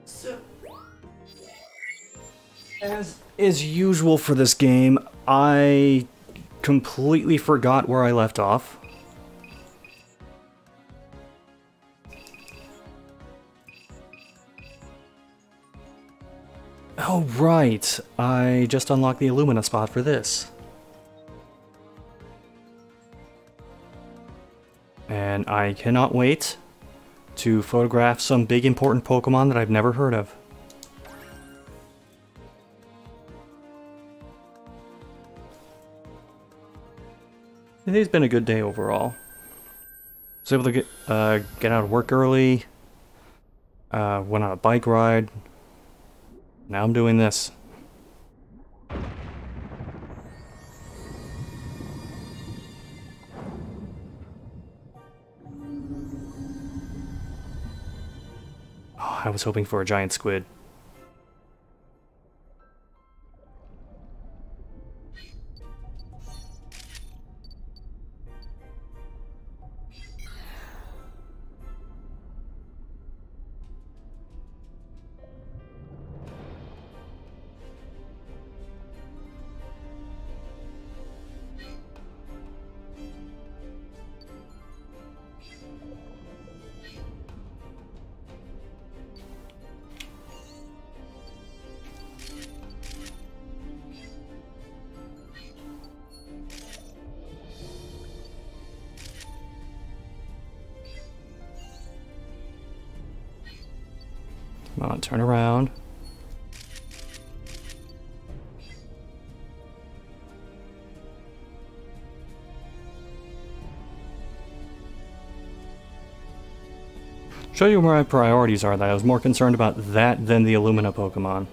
So, As is usual for this game, I completely forgot where I left off. Oh right, I just unlocked the Illumina spot for this. And I cannot wait to photograph some big important Pokemon that I've never heard of. Today's been a good day overall. Was able to get out of work early, went on a bike ride. Now I'm doing this. Oh, I was hoping for a giant squid. Come on, turn around. Show you where my priorities are, that I was more concerned about that than the Illumina Pokemon.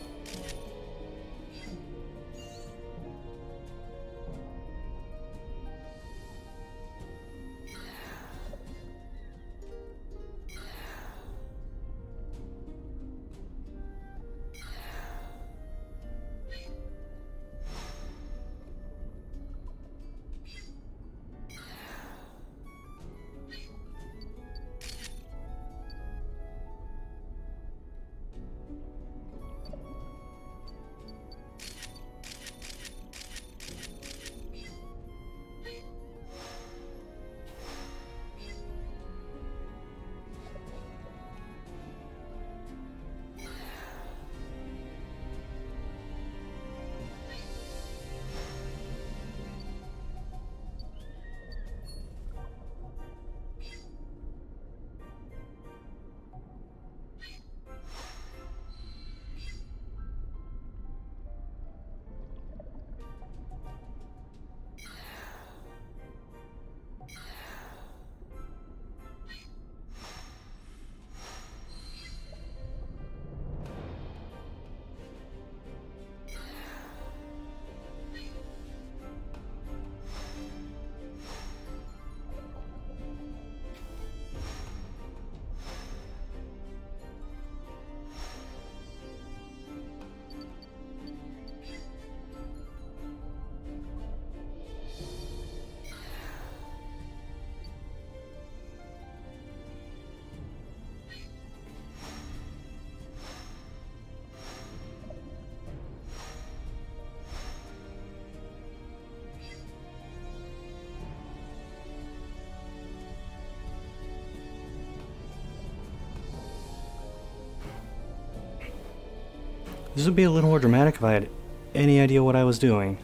This would be a little more dramatic if I had any idea what I was doing.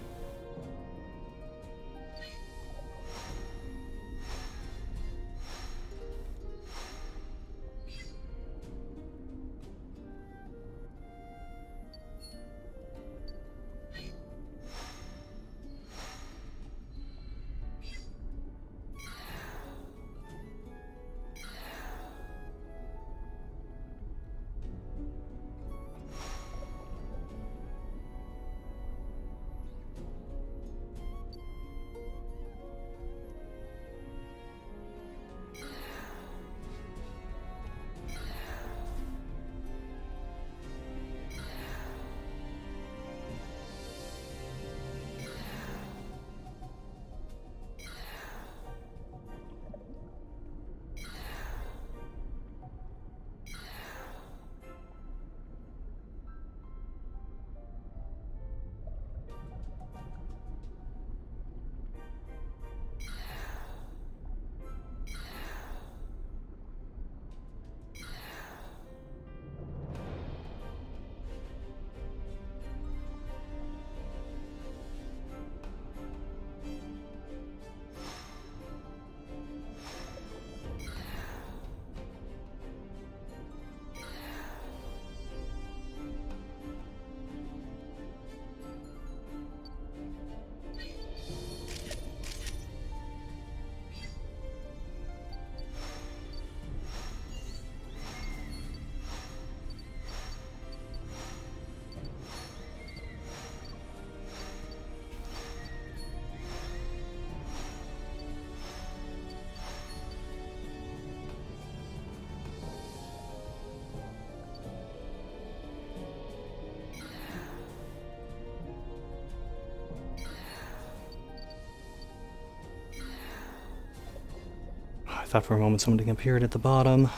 thought for a moment something appeared at the bottom.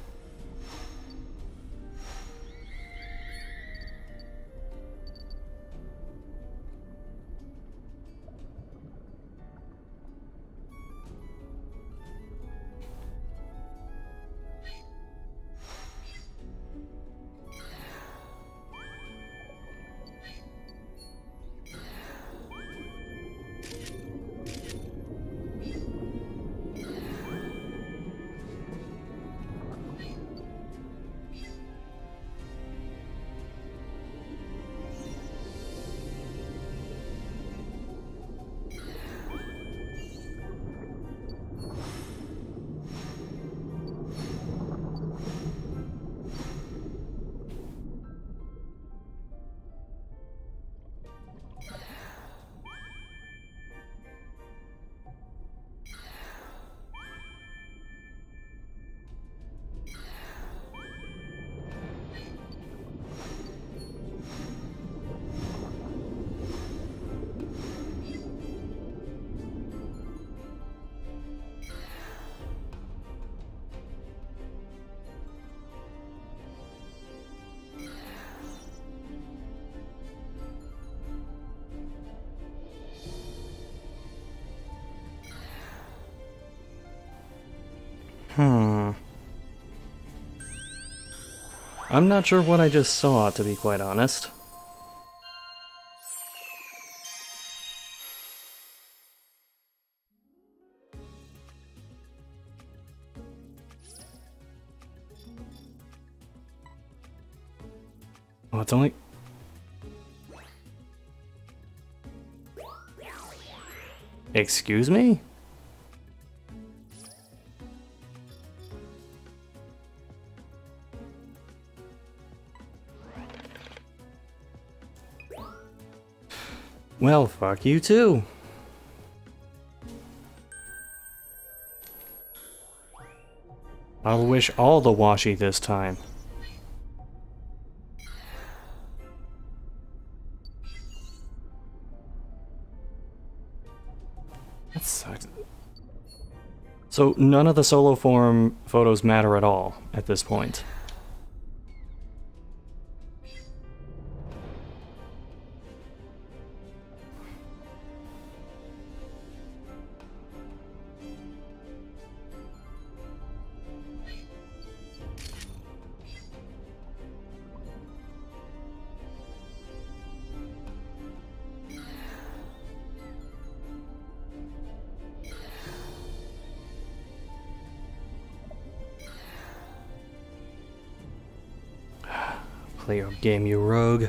I'm not sure what I just saw, to be quite honest. Well, it's only... Excuse me? Well, fuck you too. I'll wish all the washi this time. That sucks. So none of the solo form photos matter at all at this point. Play your game, you rogue.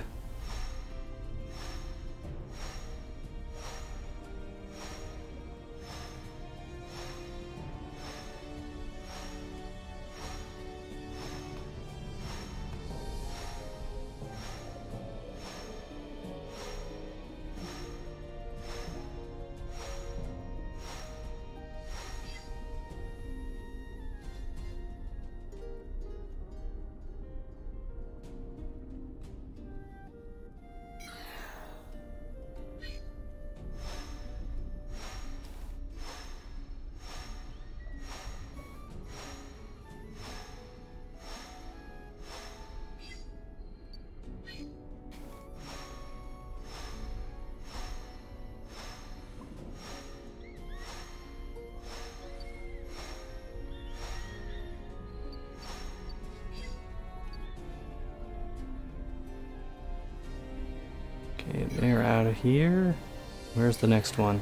Okay, they're out of here. Where's the next one?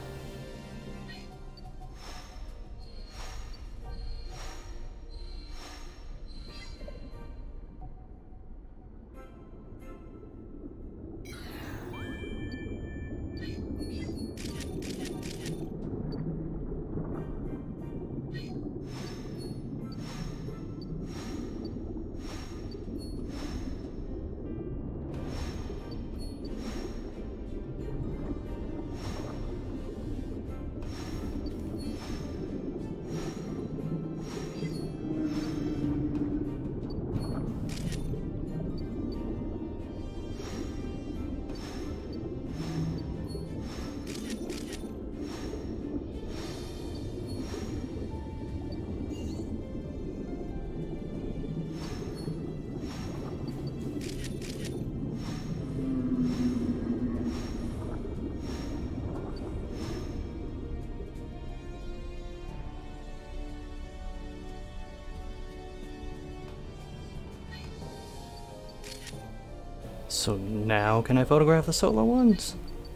So now can I photograph the solo ones?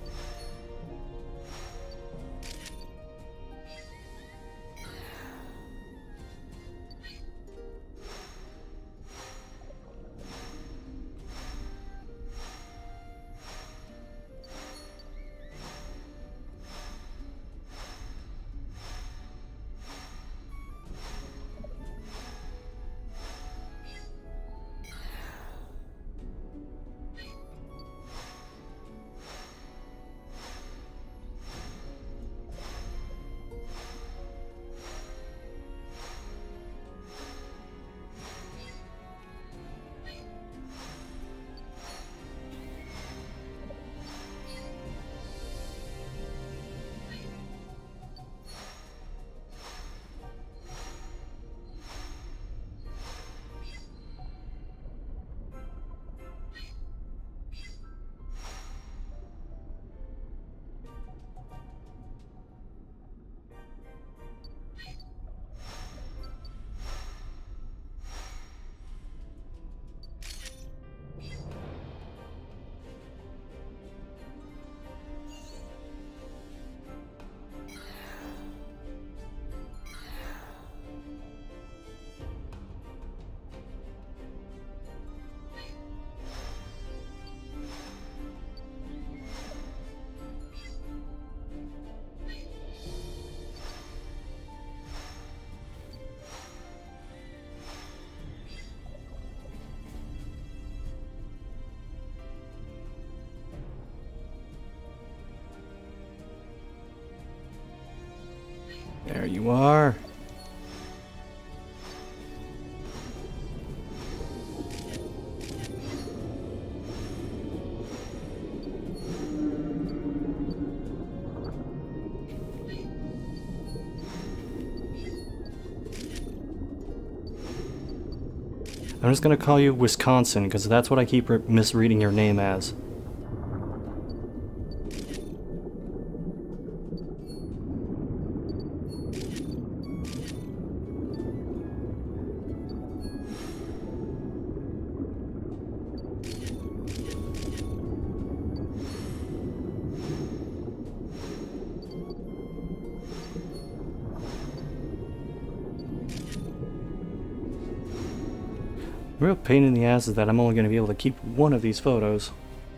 There you are. I'm just gonna call you Wisconsin, because that's what I keep misreading your name as. Real pain in the ass is that I'm only going to be able to keep one of these photos.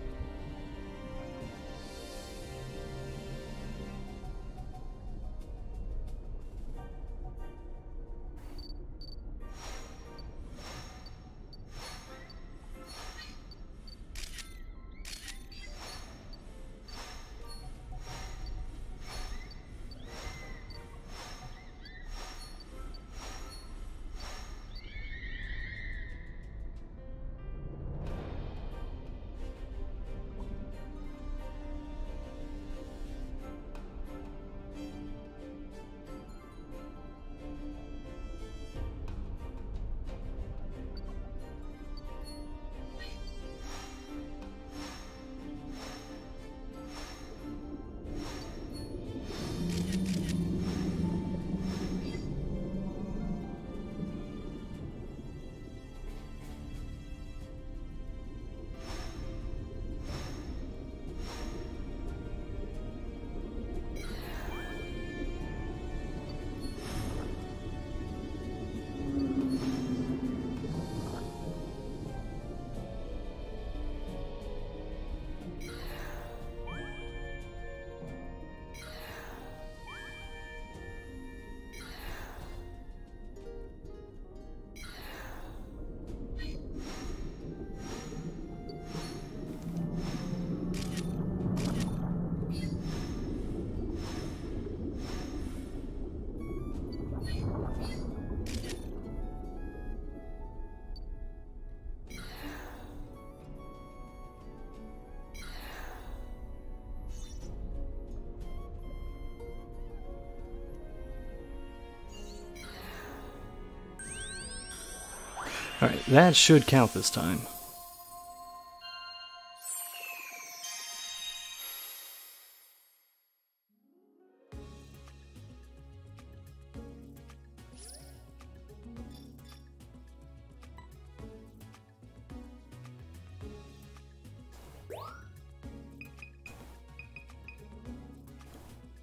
Alright, that should count this time.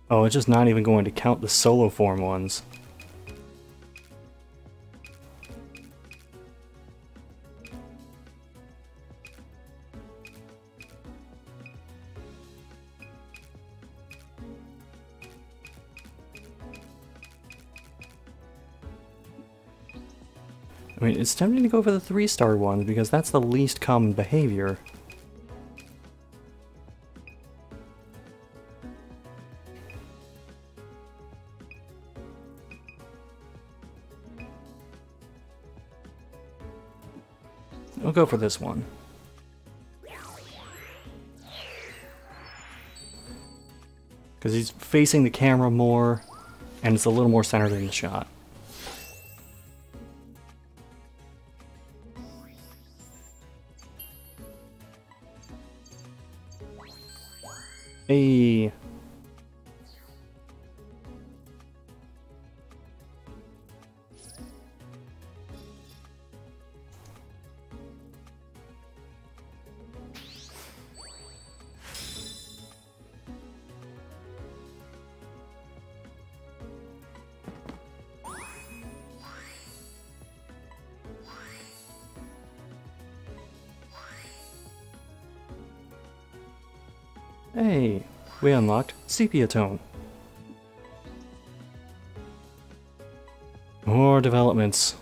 Oh, it's just not even going to count the solo form ones. I mean, it's tempting to go for the 3-star one because that's the least common behavior. I'll go for this one. Because he's facing the camera more, and it's a little more centered in the shot. Hey. Hey, we unlocked Sepia Tone. More developments.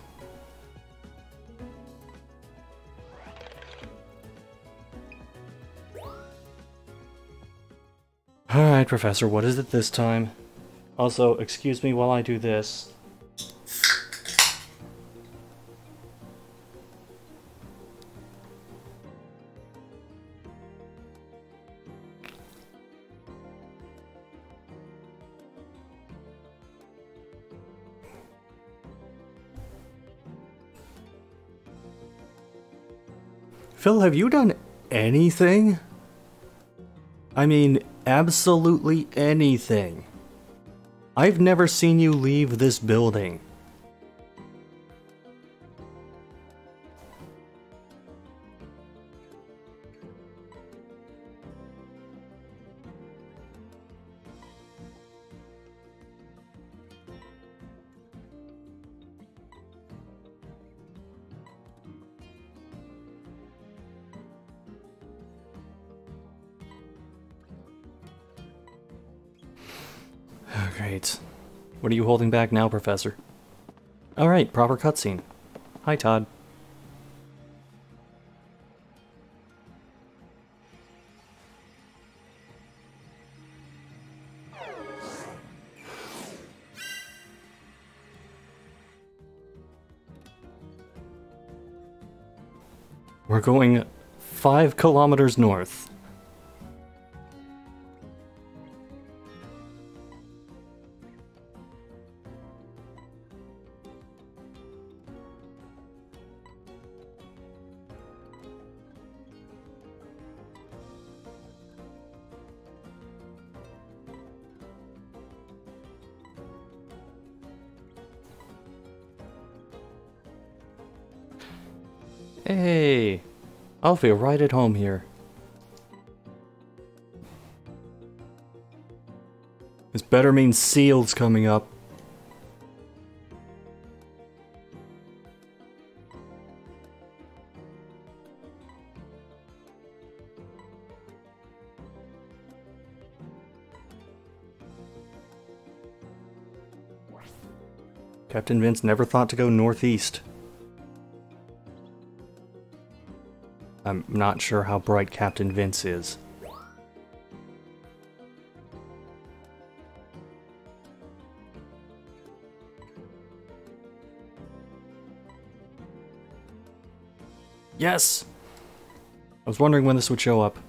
Alright, Professor, what is it this time? Also, excuse me while I do this. Phil, have you done anything? I mean, absolutely anything. I've never seen you leave this building. Great. What are you holding back now, Professor? Alright, proper cutscene. Hi, Todd. We're going 5 kilometers north. Hey, I'll feel right at home here. This better mean Seal's coming up. Captain Vince never thought to go northeast. I'm not sure how bright Captain Vince is. Yes! I was wondering when this would show up.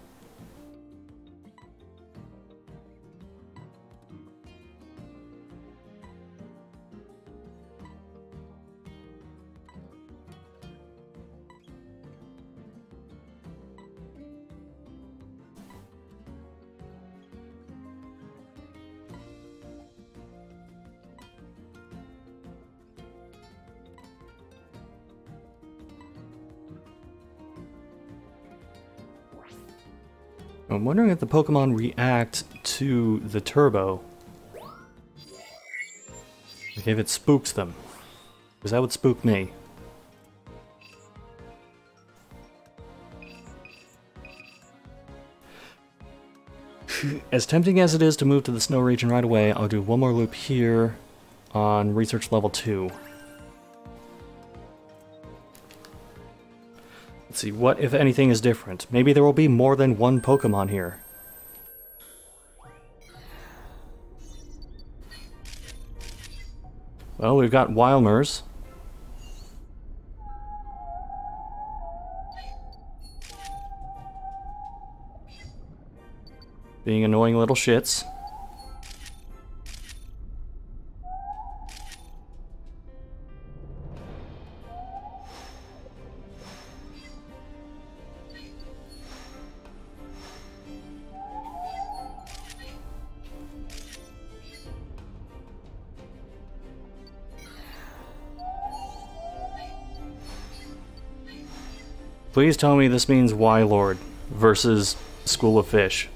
I'm wondering if the Pokemon react to the turbo. if it spooks them. Because that would spook me. As tempting as it is to move to the snow region right away, I'll do one more loop here on research level 2. Let's see, what, if anything, is different? Maybe there will be more than one Pokemon here. Well, we've got Wildmers. Being annoying little shits. Please tell me this means Wylord versus School of Fish.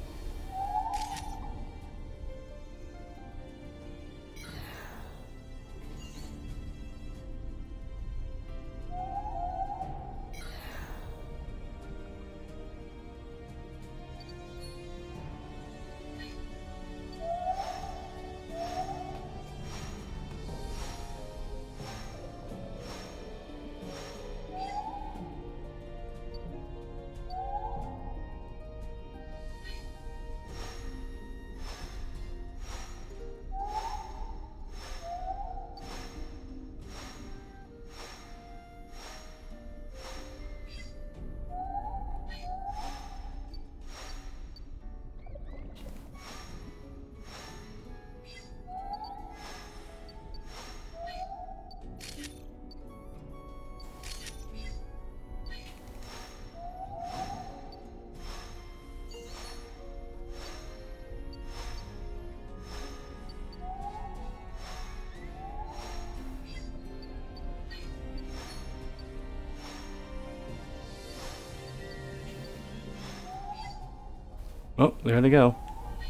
Oh, there they go.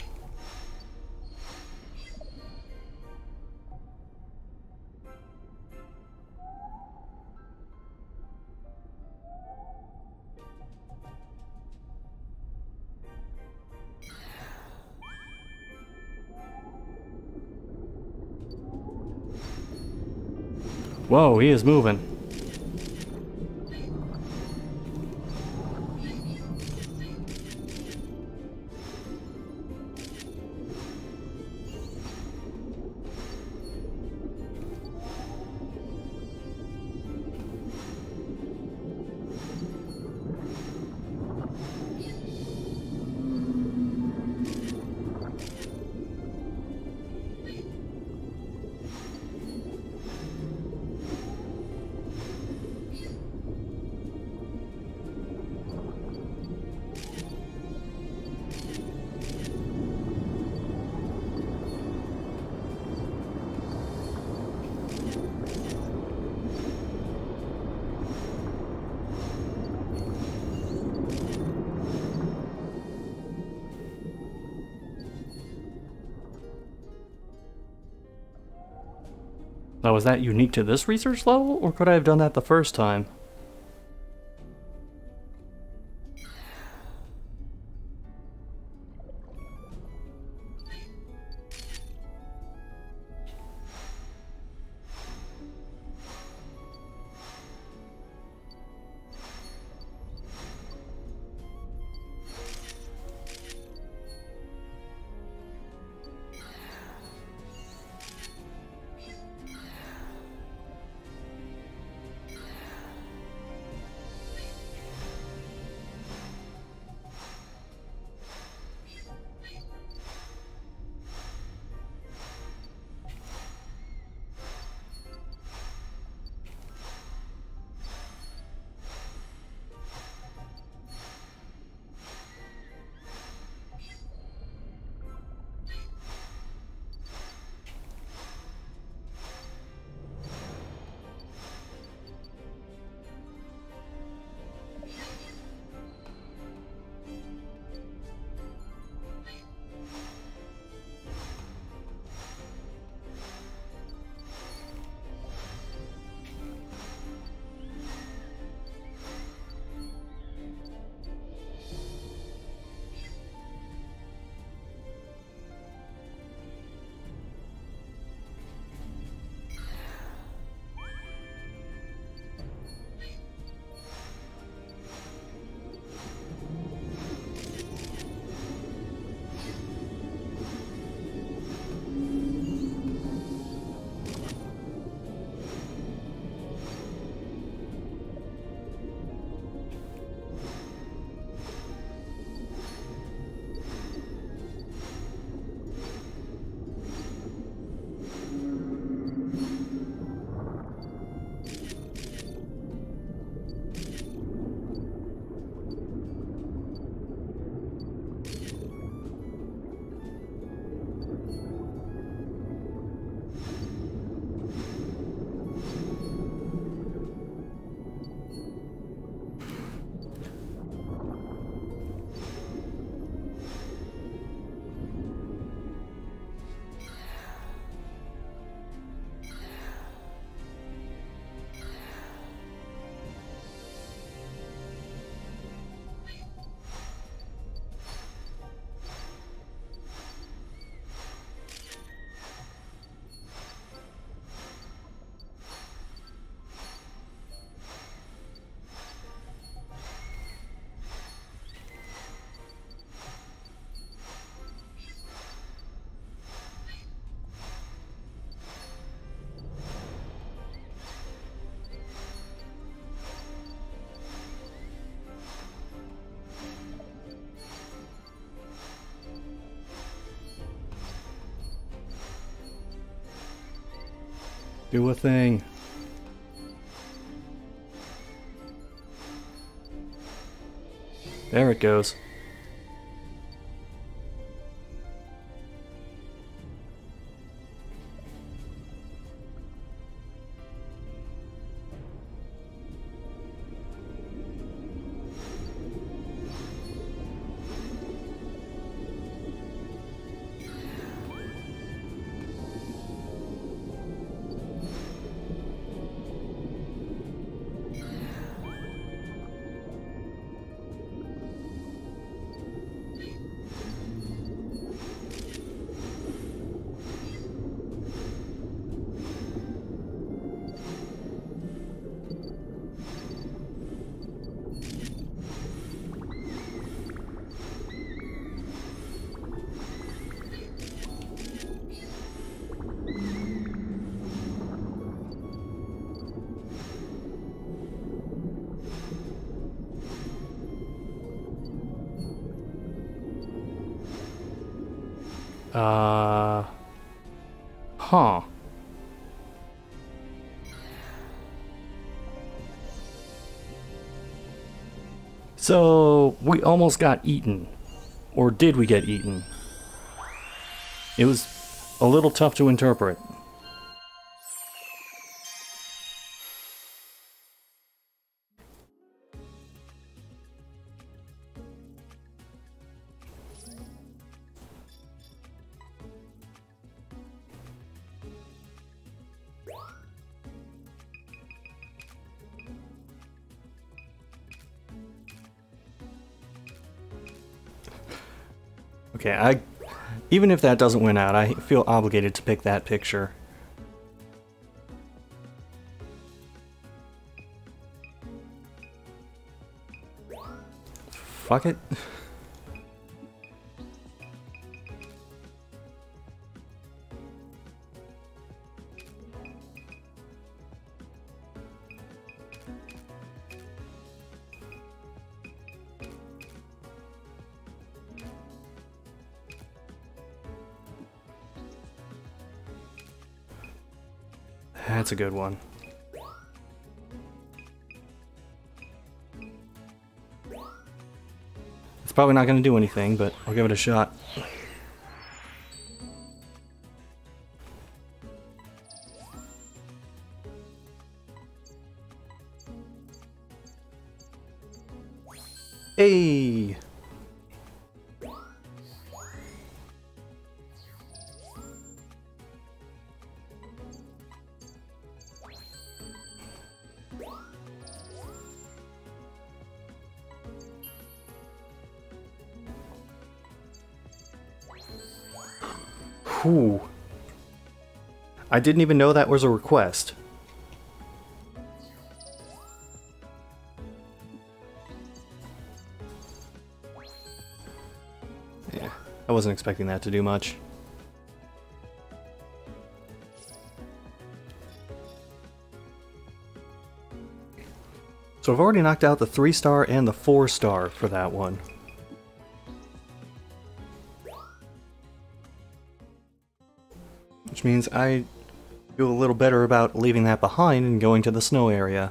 Whoa, he is moving. Now, was that unique to this research level, or could I have done that the first time? Do a thing. There it goes. Huh. So, we almost got eaten. Or did we get eaten? It was a little tough to interpret. Okay, even if that doesn't win out, I feel obligated to pick that picture. Fuck it. That's a good one. It's probably not going to do anything, but I'll give it a shot. Hey! Whew. I didn't even know that was a request. Yeah, I wasn't expecting that to do much. So I've already knocked out the 3-star and the 4-star for that one. Which means I feel a little better about leaving that behind and going to the snow area.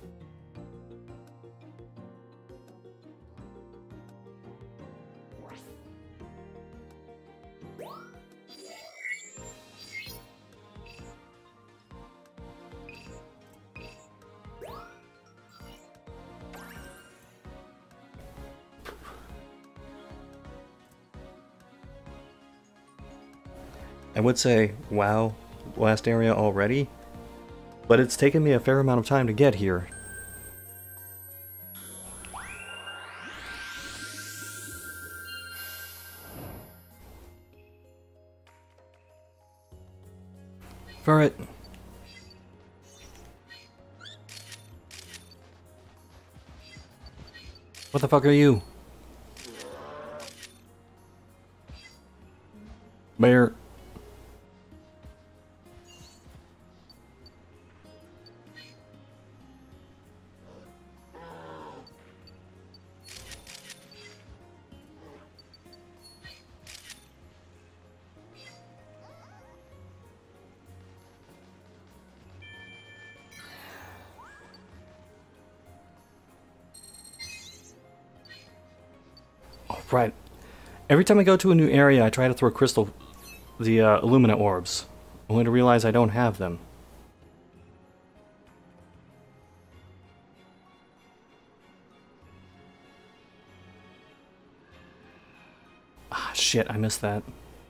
I would say, wow, last area already, but it's taken me a fair amount of time to get here. Ferret. What the fuck are you? Bear. Right. Every time I go to a new area, I try to throw the Illumina orbs, only to realize I don't have them. Ah, shit, I missed that.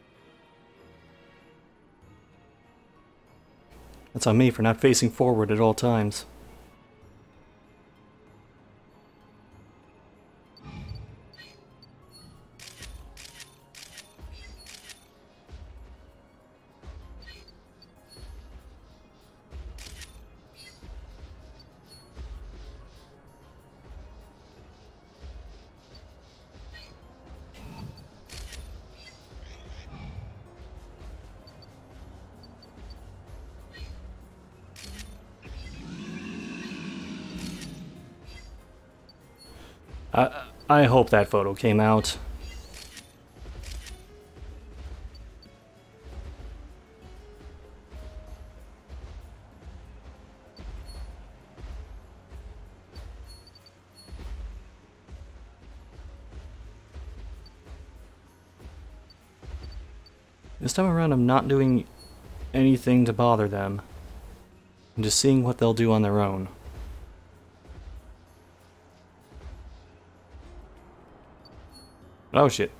That's on me for not facing forward at all times. I hope that photo came out. This time around, I'm not doing anything to bother them. I'm just seeing what they'll do on their own. Oh shit.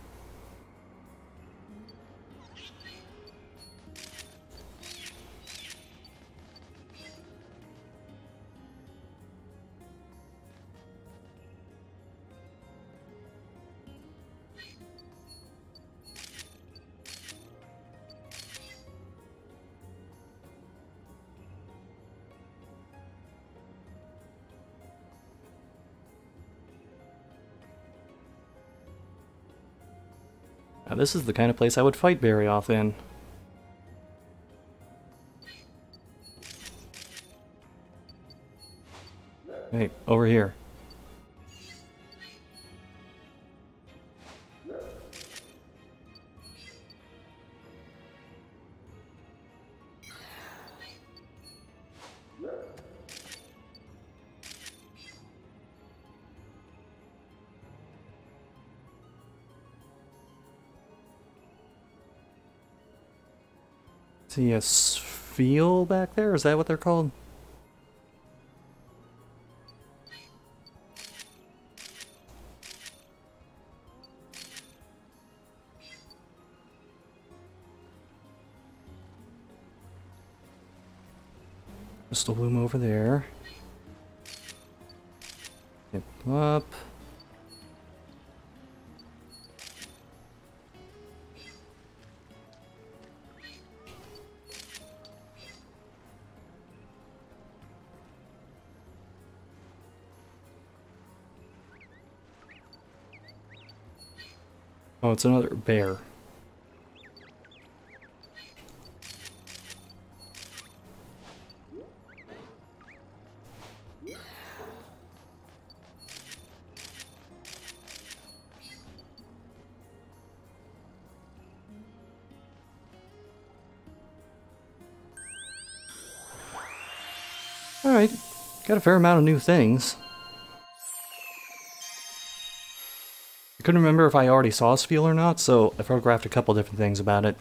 Now this is the kind of place I would fight Barioth in. Hey, over here. See a Spheal back there? Is that what they're called? Crystal Bloom over there. Get up. Oh, it's another bear. Alright, got a fair amount of new things. I couldn't remember if I already saw Spheal or not, so I photographed a couple different things about it.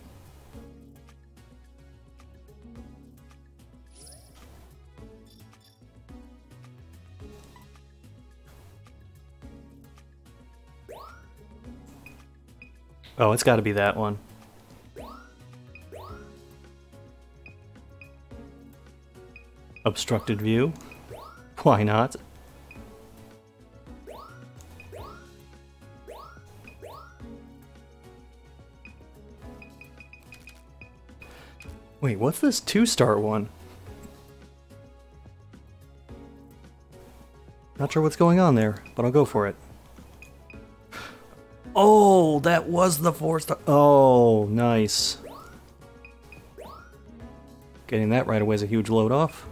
Oh, it's gotta be that one. Obstructed view? Why not? Wait, what's this 2-star one? Not sure what's going on there, but I'll go for it. Oh, that was the 4-star. Oh, nice. Getting that right away is a huge load off.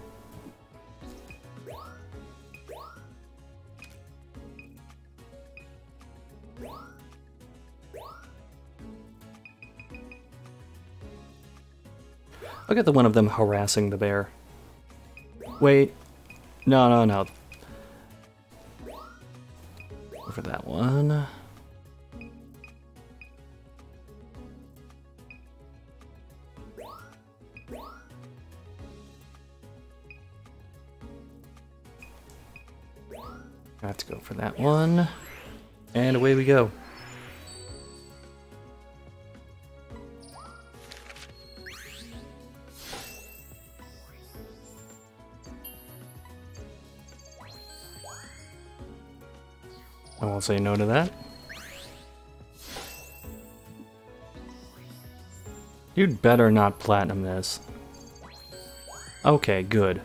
I'll get the one of them harassing the bear. Wait. No. Go for that one. Let's go for that one. And away we go. I won't say no to that. You'd better not platinum this. Okay, good.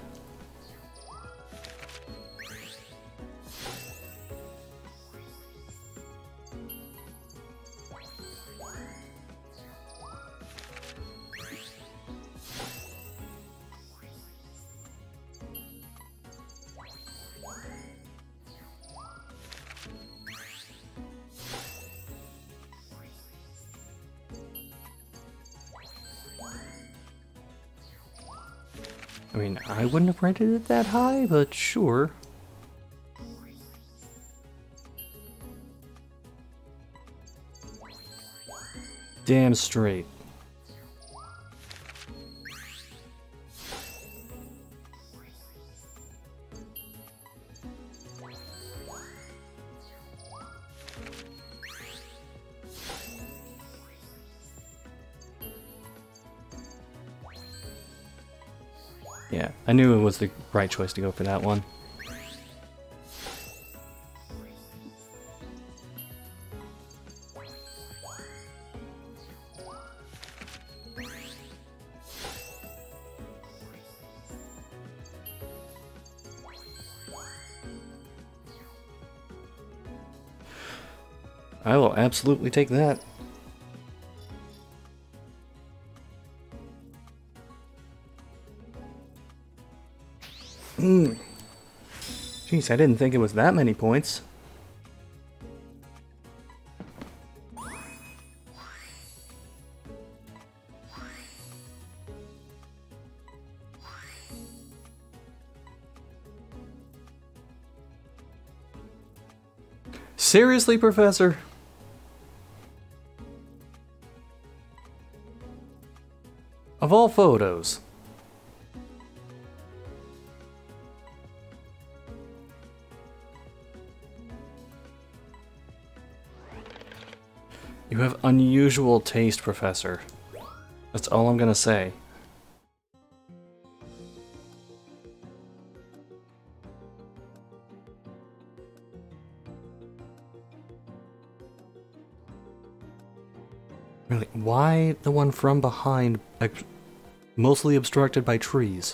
I mean, I wouldn't have rated it that high, but sure. Damn straight. Yeah, I knew it was the right choice to go for that one. I will absolutely take that. Jeez, I didn't think it was that many points. Seriously, Professor? Of all photos. You have unusual taste, Professor. That's all I'm gonna say. Really, why the one from behind, mostly obstructed by trees?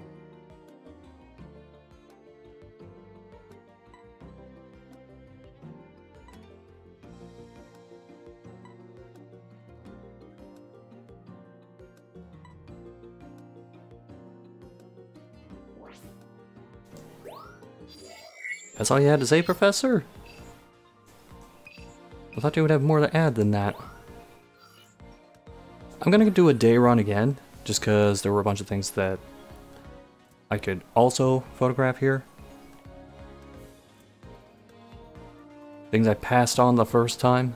That's all you had to say, Professor? I thought you would have more to add than that. I'm gonna do a day run again, just because there were a bunch of things that I could also photograph here. Things I passed on the first time.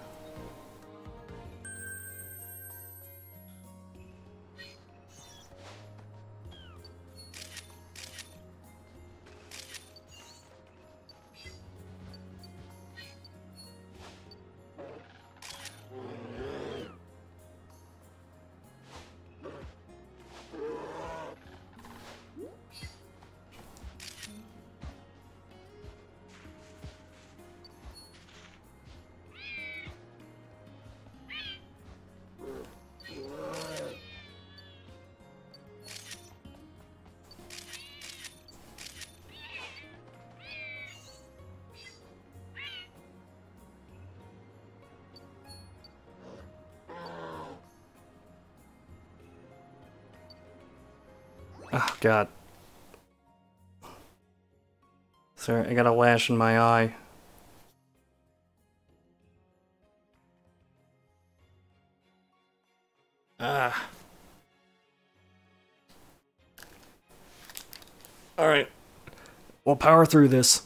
Oh, God. Sorry, I got a lash in my eye. Ah. Alright. We'll power through this.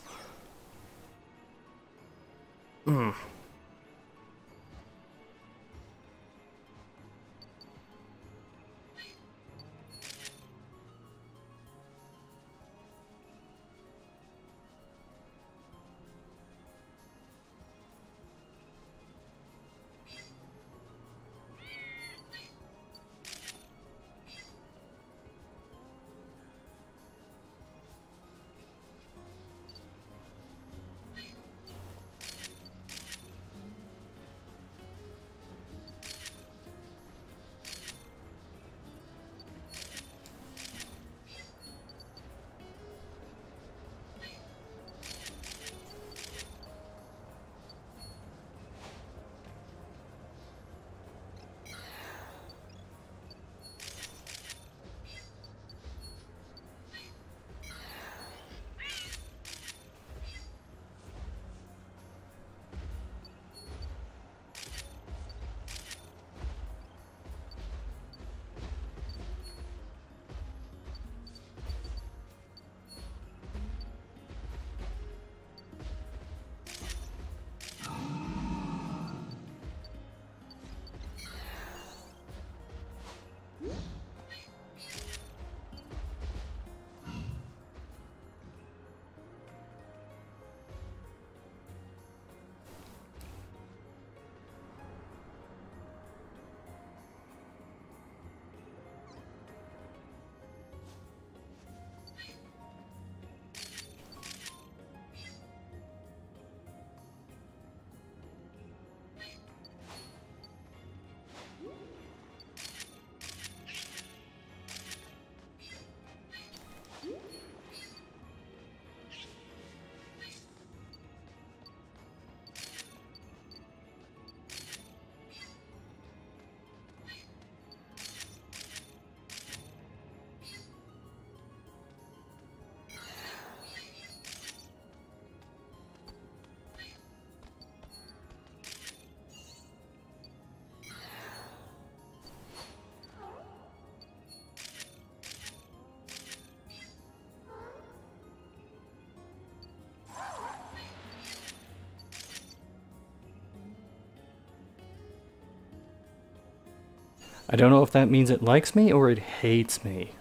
I don't know if that means it likes me or it hates me.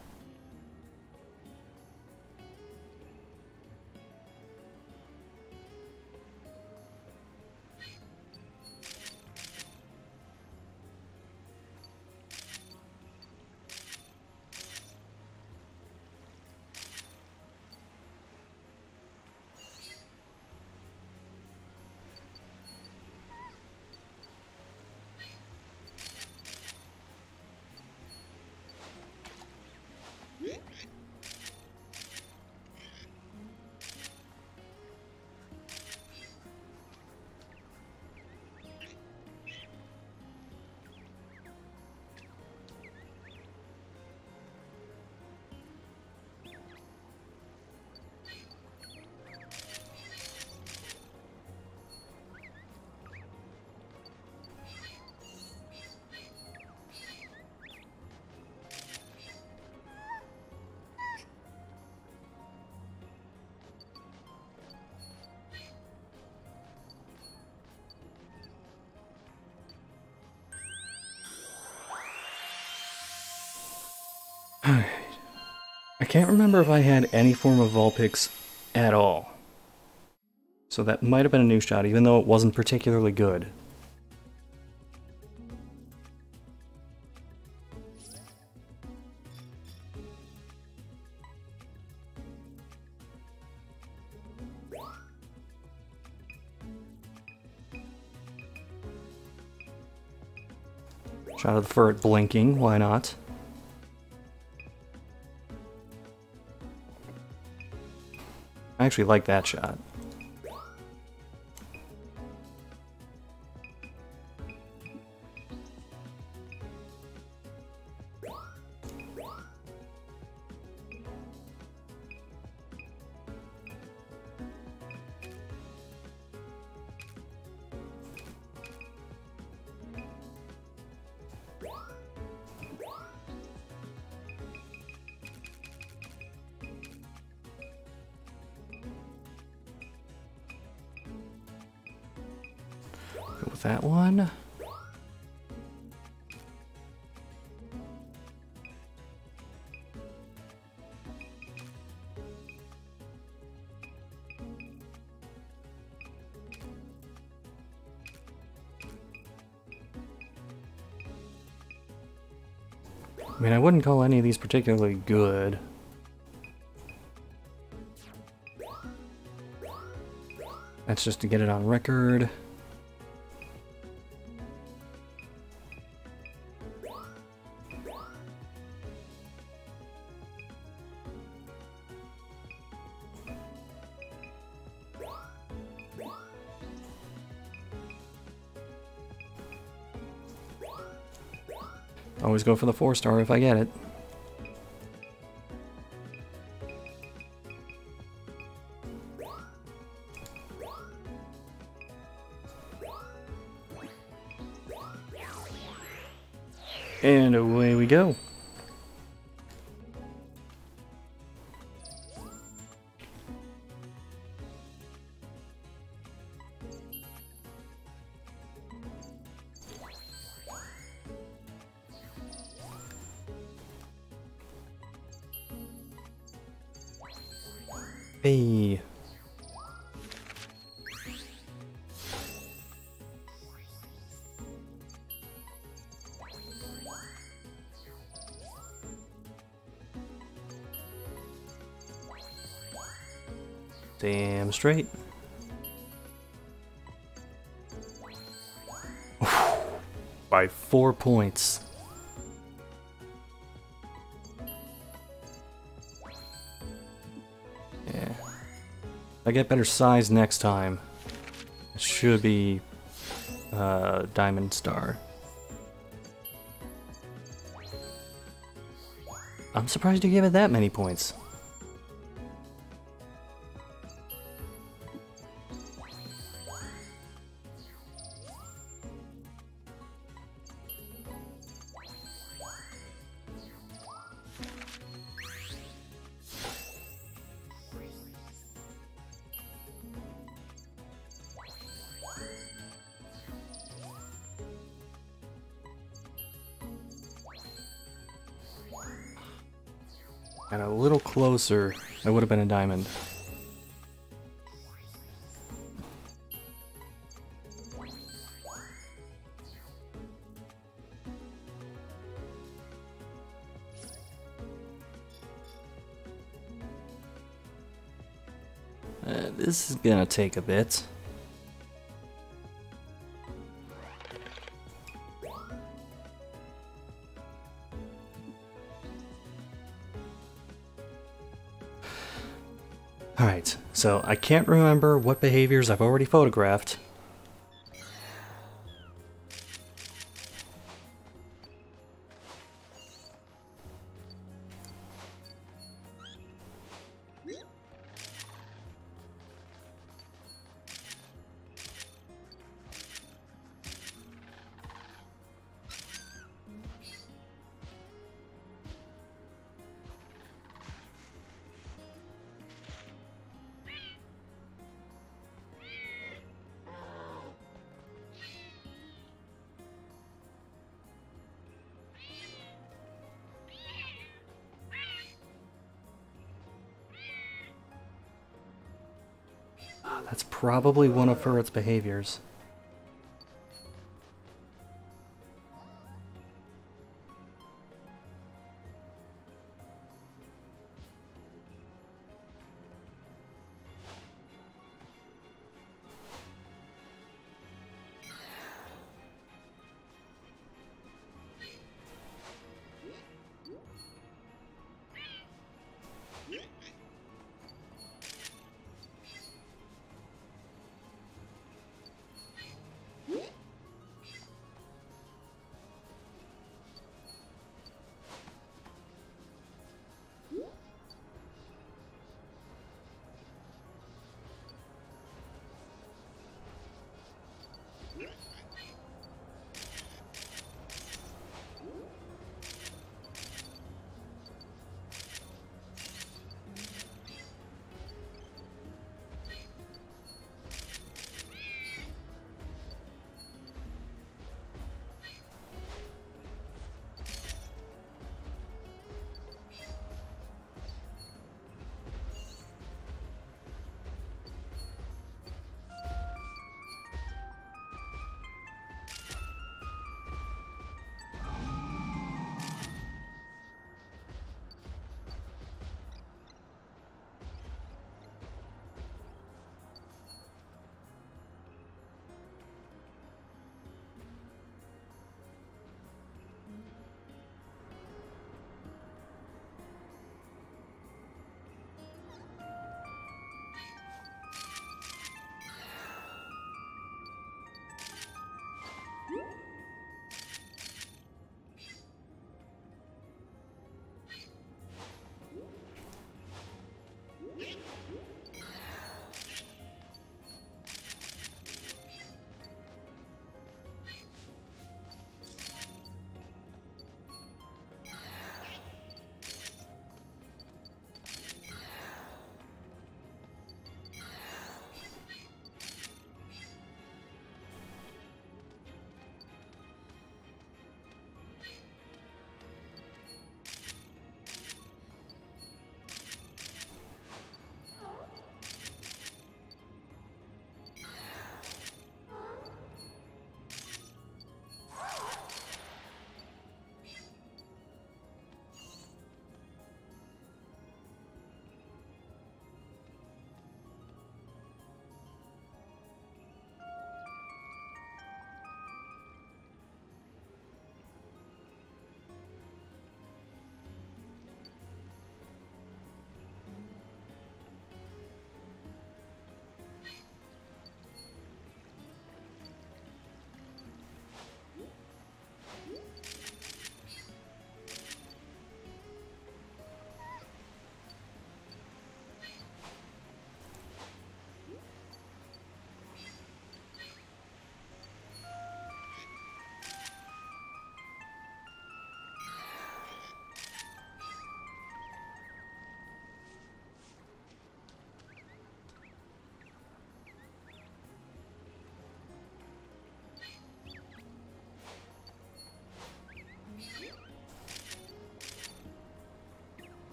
I can't remember if I had any form of Vulpix at all. So that might have been a new shot, even though it wasn't particularly good. Shot of the Furt blinking, why not? I actually like that shot. Go with that one. I mean, I wouldn't call any of these particularly good. That's just to get it on record. Always go for the 4-star if I get it. And away we go. Hey. Damn straight. By 4 points. Yeah. I get better size next time. It should be Diamond Star. I'm surprised you gave it that many points. And a little closer, that would have been a diamond. This is gonna take a bit. Alright, so I can't remember what behaviors I've already photographed. That's probably one of Furret's behaviors.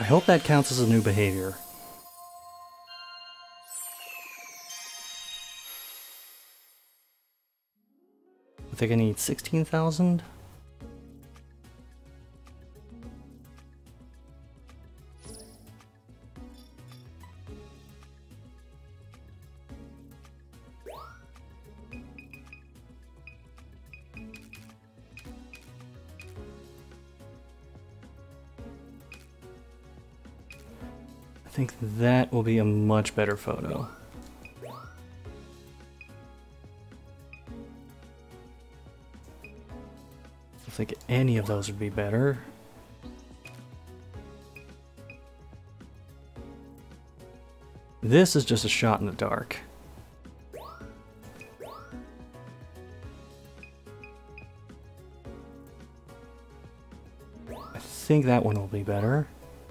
I hope that counts as a new behavior. I think I need 16,000. I think that will be a much better photo. I think any of those would be better. This is just a shot in the dark. I think that one will be better.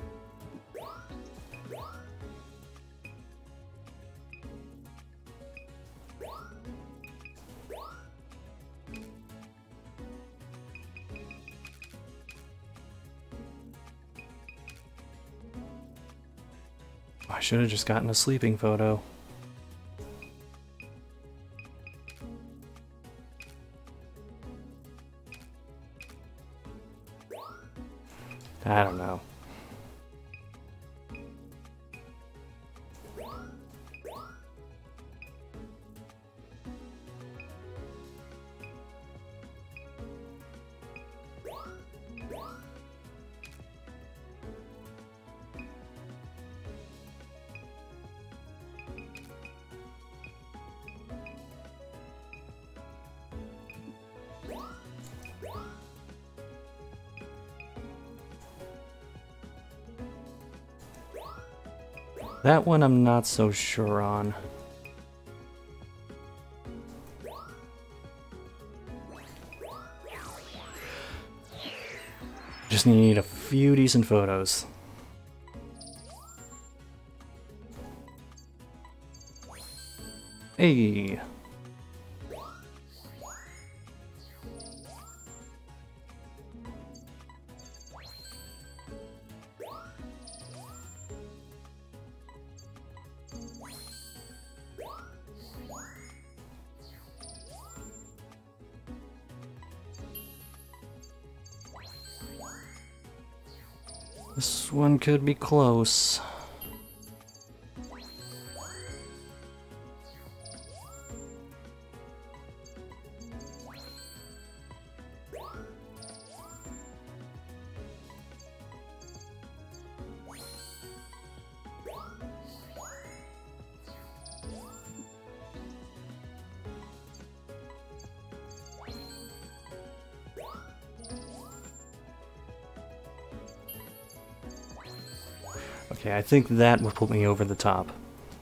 I should have just gotten a sleeping photo. I don't know. That one I'm not so sure on. Just need a few decent photos. Hey! This one could be close. Okay, I think that will put me over the top.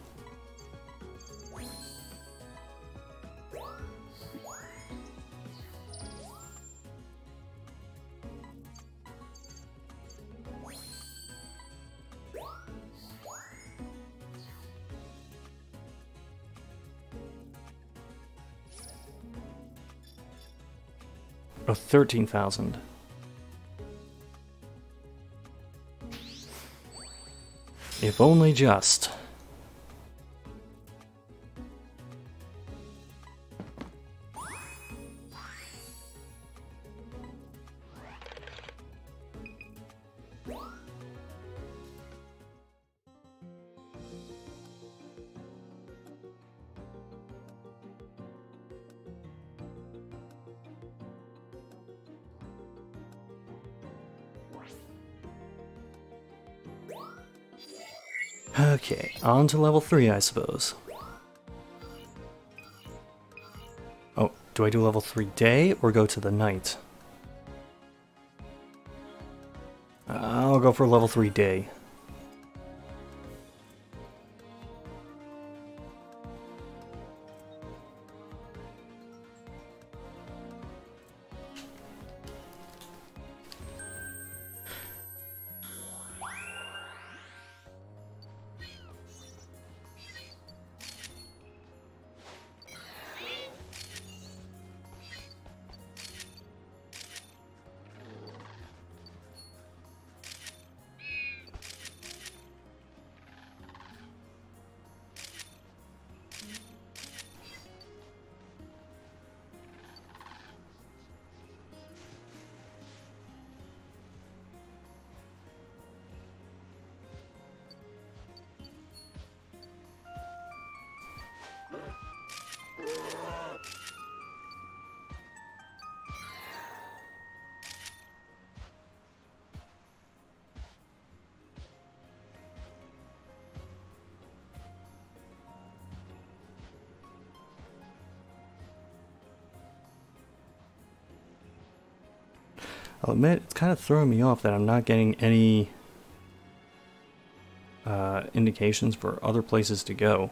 Oh, 13,000. If only just. Okay, on to level 3, I suppose. Oh, do I do level 3 day or go to the night? I'll go for level 3 day. I'll admit, it's kind of throwing me off that I'm not getting any indications for other places to go.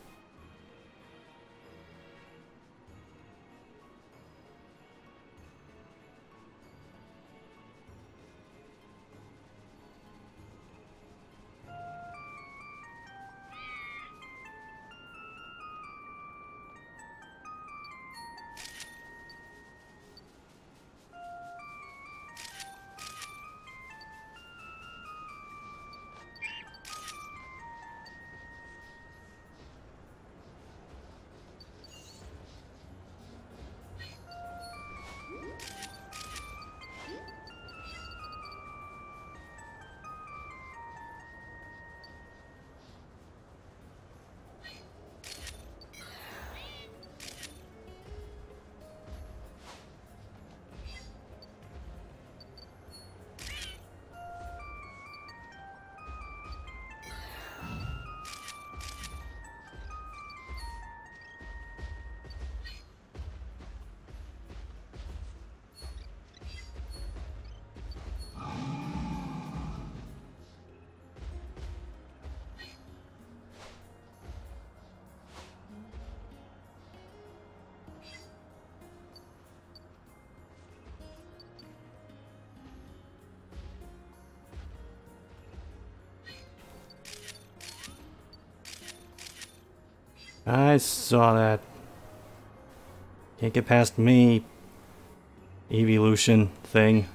I saw that. Can't get past me. Evolution thing.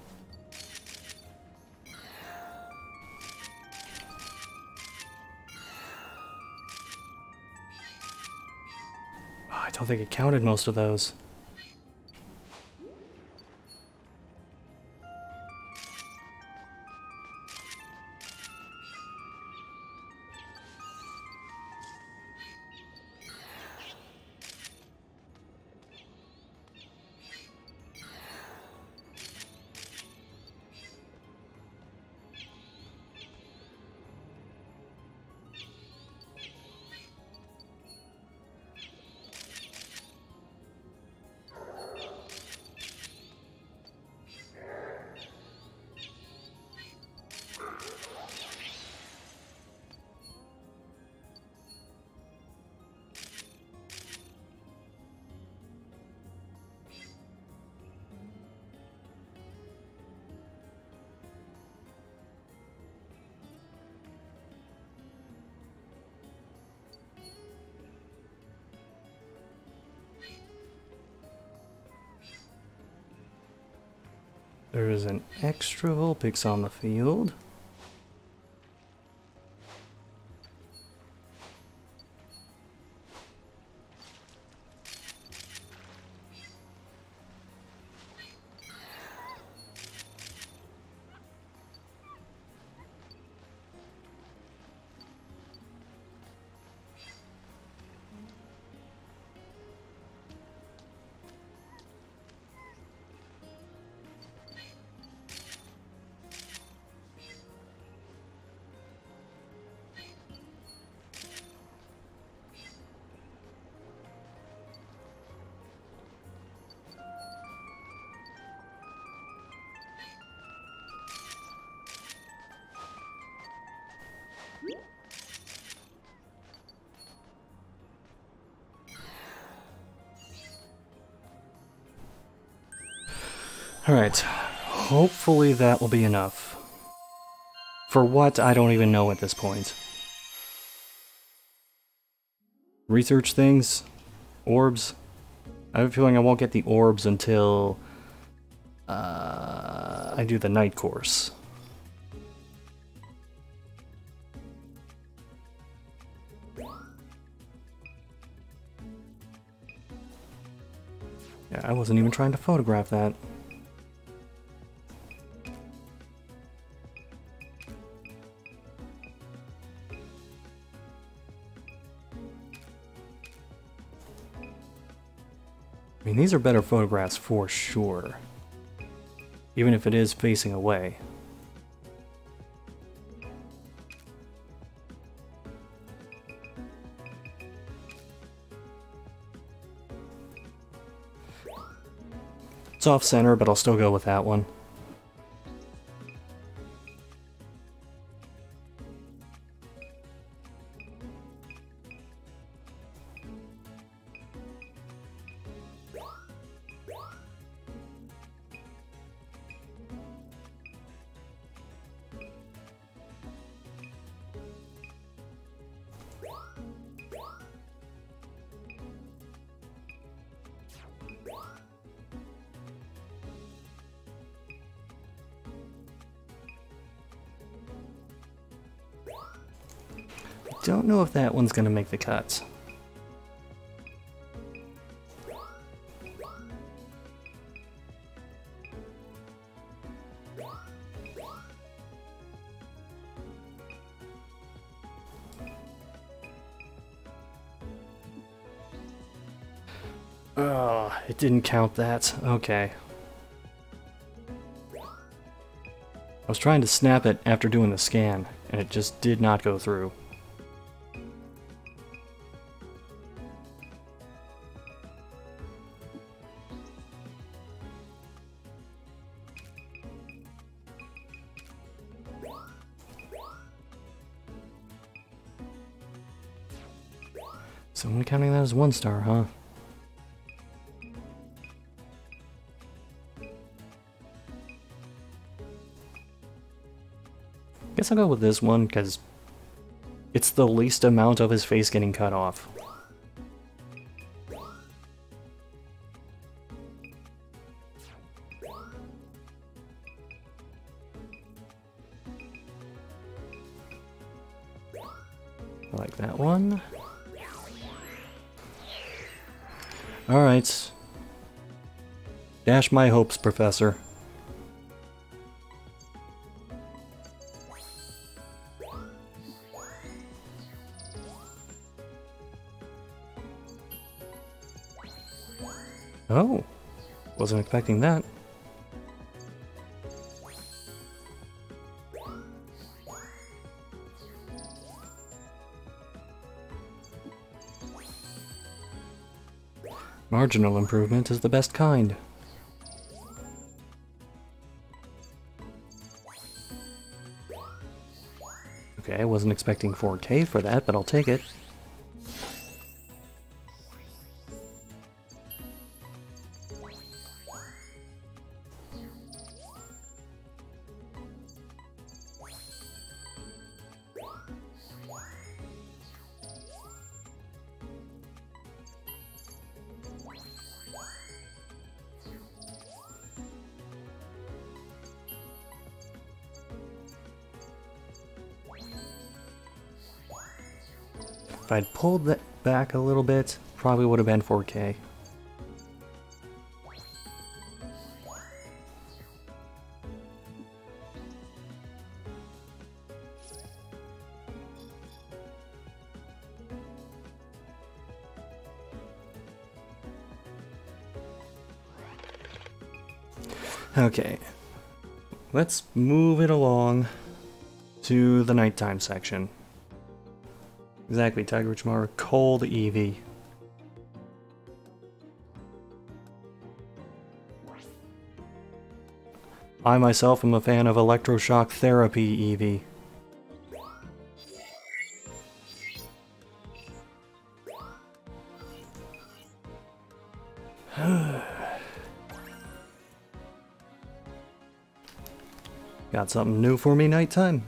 Oh, I don't think it counted most of those. There is an extra Vulpix on the field. Alright, hopefully that will be enough. For what, I don't even know at this point. Research things? Orbs? I have a feeling I won't get the orbs until I do the night course. Yeah, I wasn't even trying to photograph that. I mean, these are better photographs for sure, even if it is facing away. It's off center, but I'll still go with that one. don't know if that one's gonna make the cut. Oh, it didn't count that. Okay. I was trying to snap it after doing the scan, and it just did not go through. So I'm counting that as 1 star, huh? Guess I'll go with this one, because it's the least amount of his face getting cut off. I like that one. Alright. Dash my hopes, Professor. Oh, wasn't expecting that. Marginal improvement is the best kind. Okay, I wasn't expecting 4K for that, but I'll take it. If I'd pulled that back a little bit, probably would have been 4K. Okay, let's move it along to the nighttime section. Exactly, Tiger Chamara, cold Eevee. I myself am a fan of electroshock therapy Eevee. Got something new for me nighttime?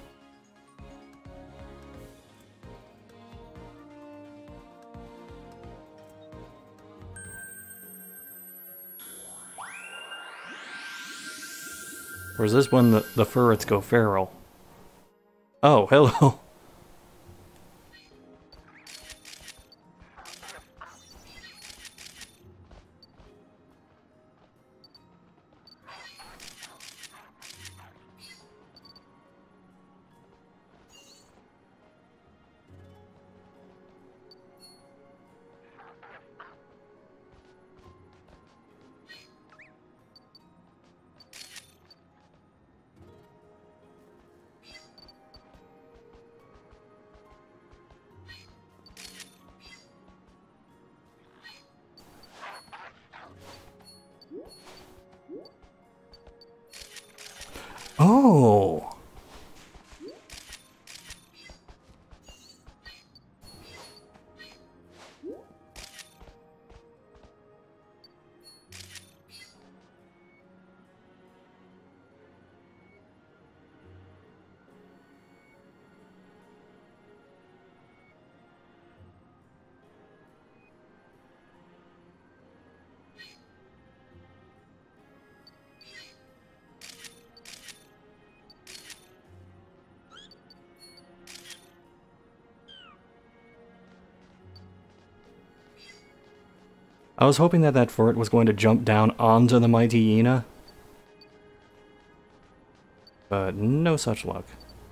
Or is this when the ferrets go feral? Oh, hello. I was hoping that that fort was going to jump down onto the mighty Yena, but no such luck.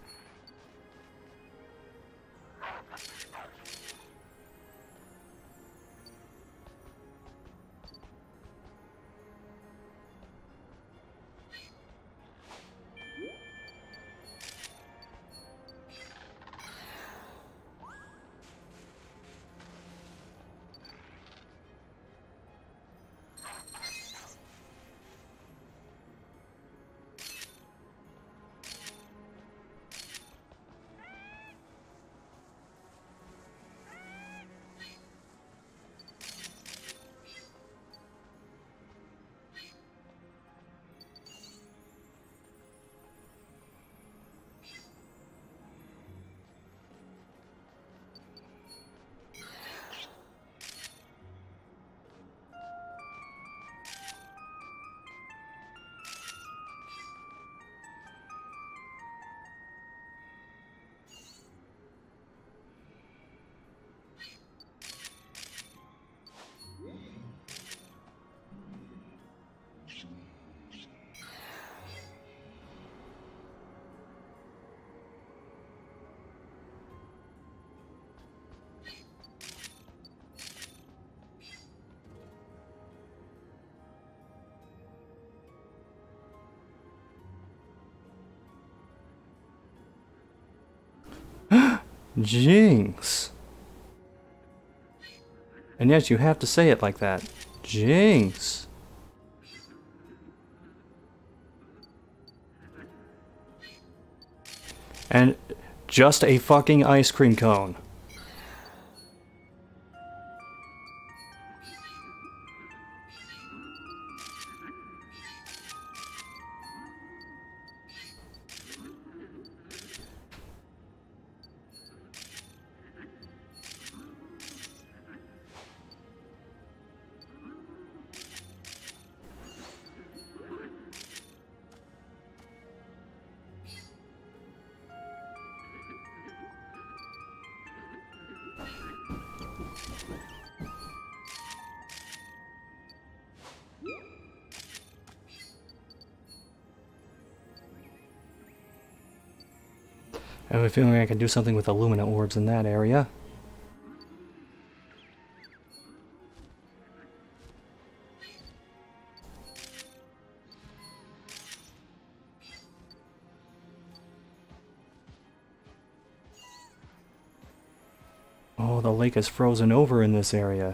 Jinx. And yes, you have to say it like that. Jinx. And just a fucking ice cream cone. I have a feeling I can do something with the Lumina orbs in that area. Oh, the lake is frozen over in this area.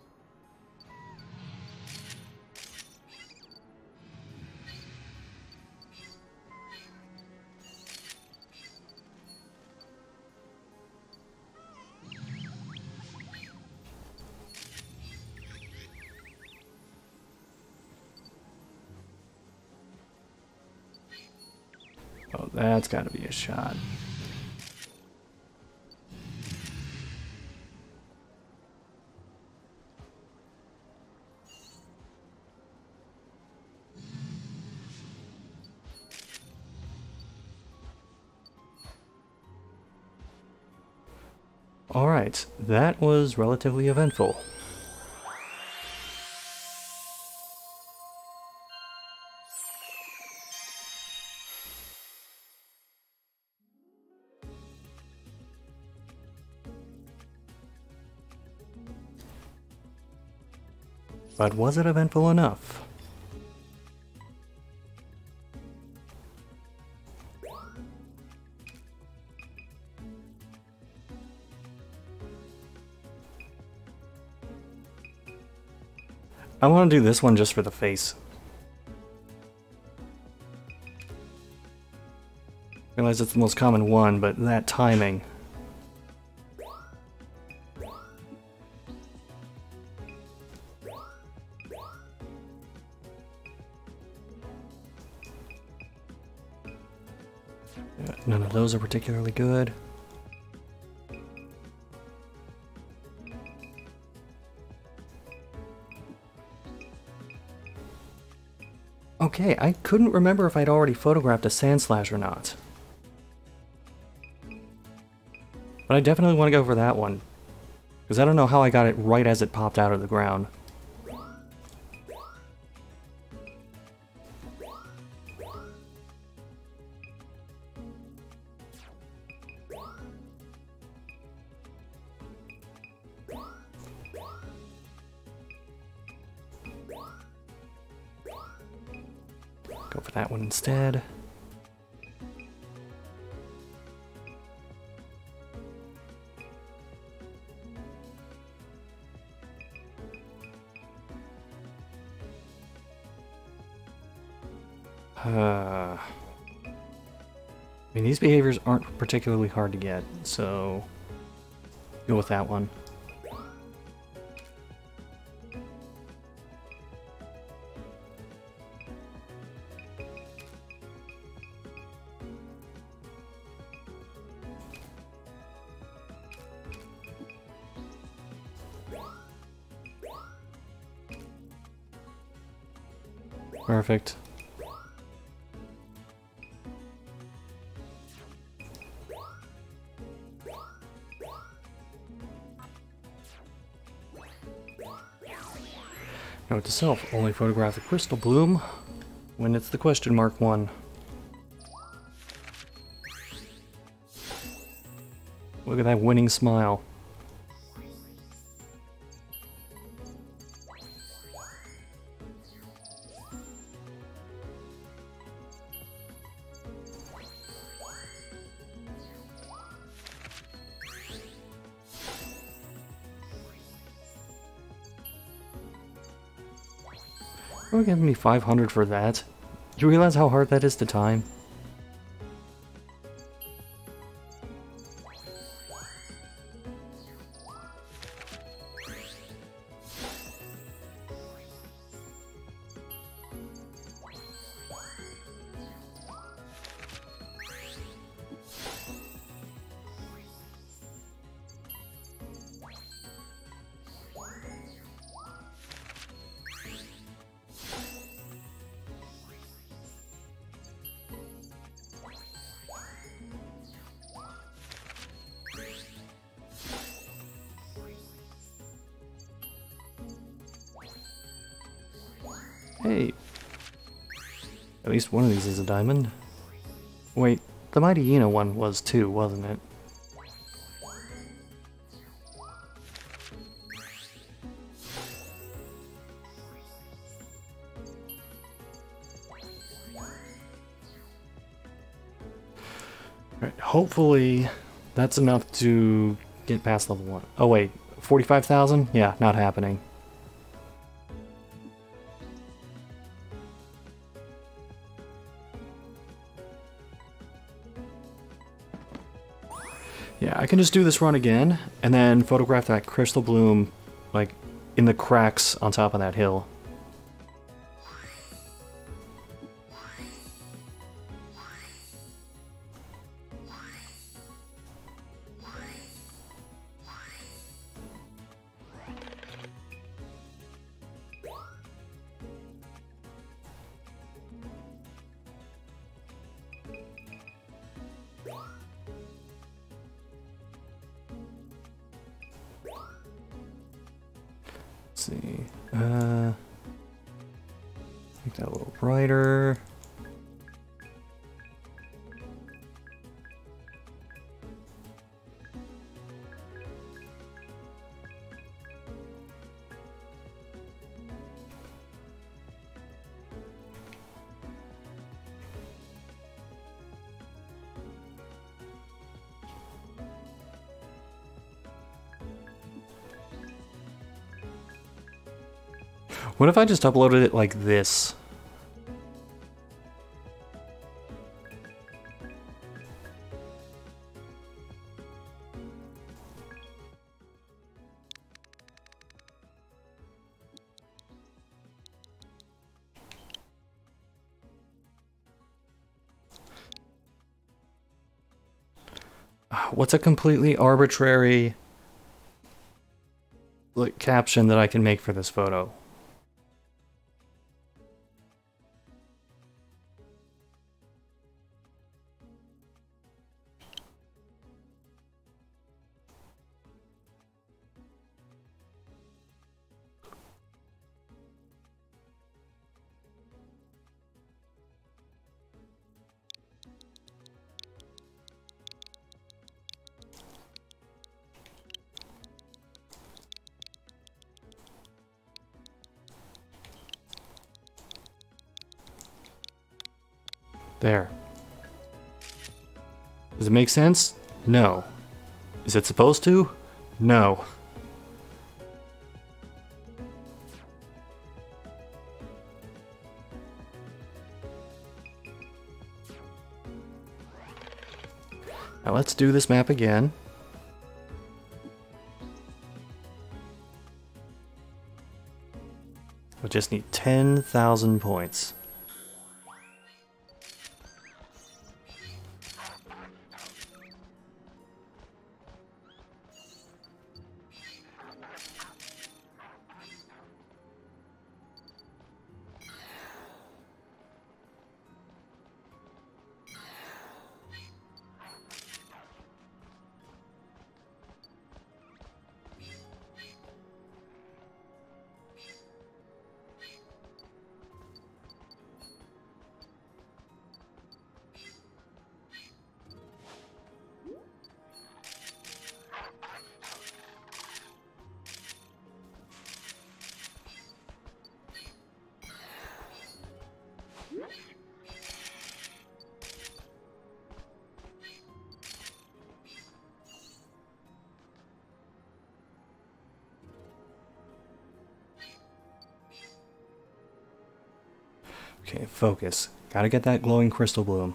Oh, that's gotta be a shot. Alright, that was relatively eventful. But was it eventful enough? I want to do this one just for the face. I realize it's the most common one, but that timing. None of those are particularly good. Okay, I couldn't remember if I'd already photographed a Sandslash or not. But I definitely want to go for that one. Because I don't know how I got it right as it popped out of the ground. for that one instead. I mean, these behaviors aren't particularly hard to get, so go with that one. Perfect. Note to self, only photograph the crystal bloom when it's the question mark one. Look at that winning smile. You're giving me 500 for that? You realize how hard that is to time? Hey, at least one of these is a diamond. Wait, the Mighty Yena one was too, wasn't it? Alright, hopefully that's enough to get past level 1. Oh wait, 45,000? Yeah, not happening. Yeah, I can just do this run again, and then photograph that crystal bloom, like, in the cracks on top of that hill. Let's see. Make that a little brighter. What if I just uploaded it like this? What's a completely arbitrary like caption that I can make for this photo? There. Does it make sense? No. Is it supposed to? No. Now let's do this map again. We just need 10,000 points. Okay, focus. Gotta get that glowing crystal bloom.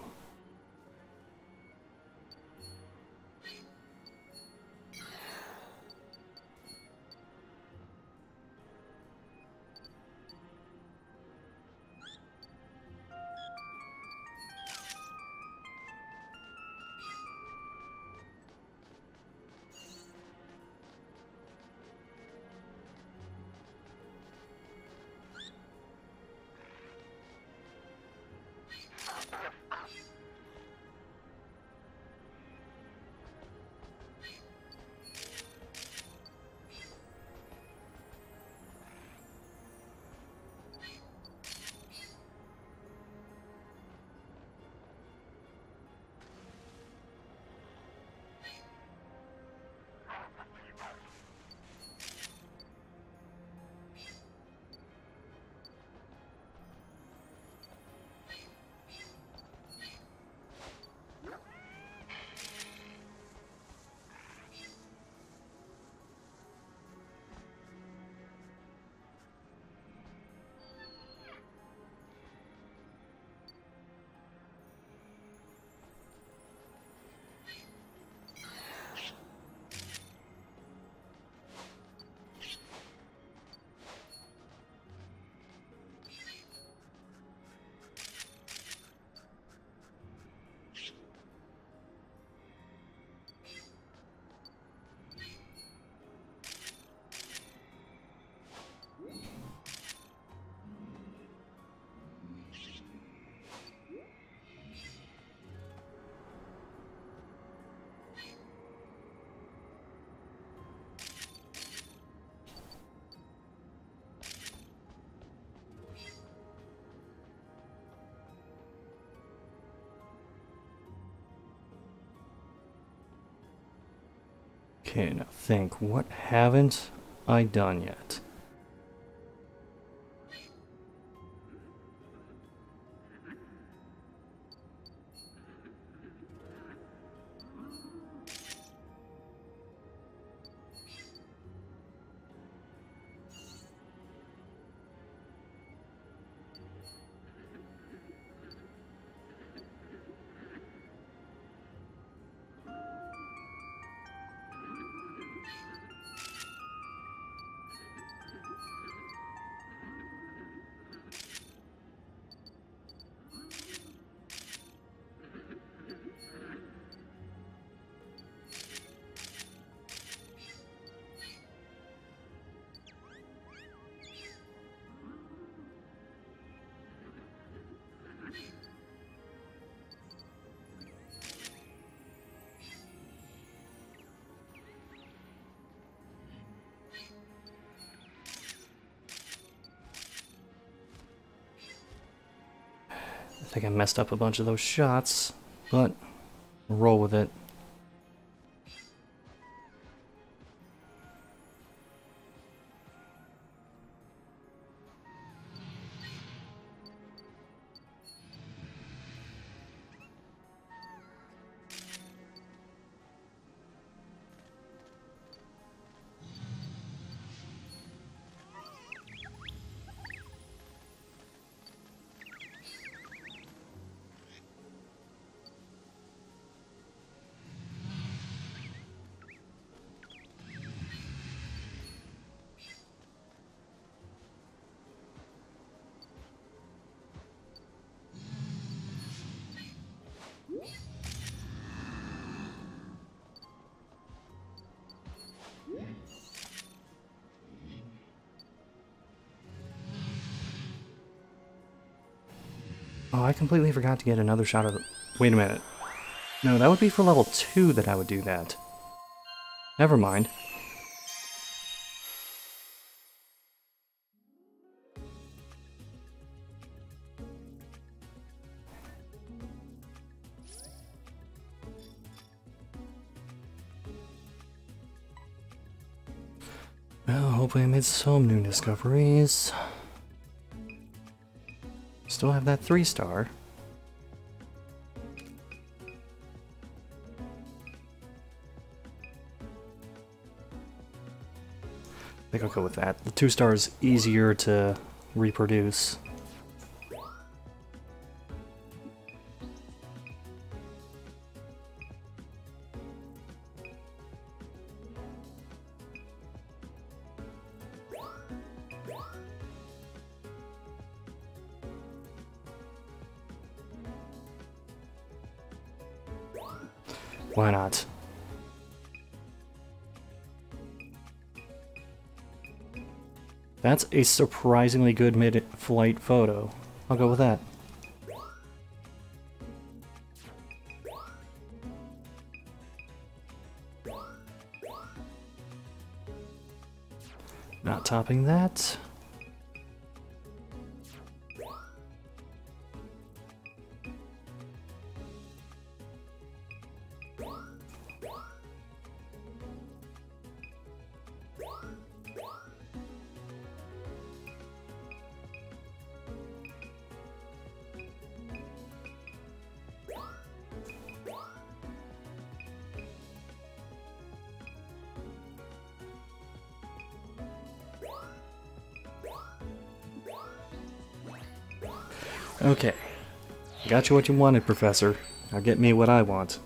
Okay, now think, what haven't I done yet? I think I messed up a bunch of those shots, but roll with it. Oh, I completely forgot to get another shot of the... Wait a minute. No, that would be for level 2 that I would do that. Never mind. Well, hopefully I made some new discoveries. Still have that 3-star. I think I'll go with that. The 2-star is easier to reproduce. Why not? That's a surprisingly good mid-flight photo. I'll go with that. Not topping that. Okay. Got you what you wanted, Professor. Now get me what I want.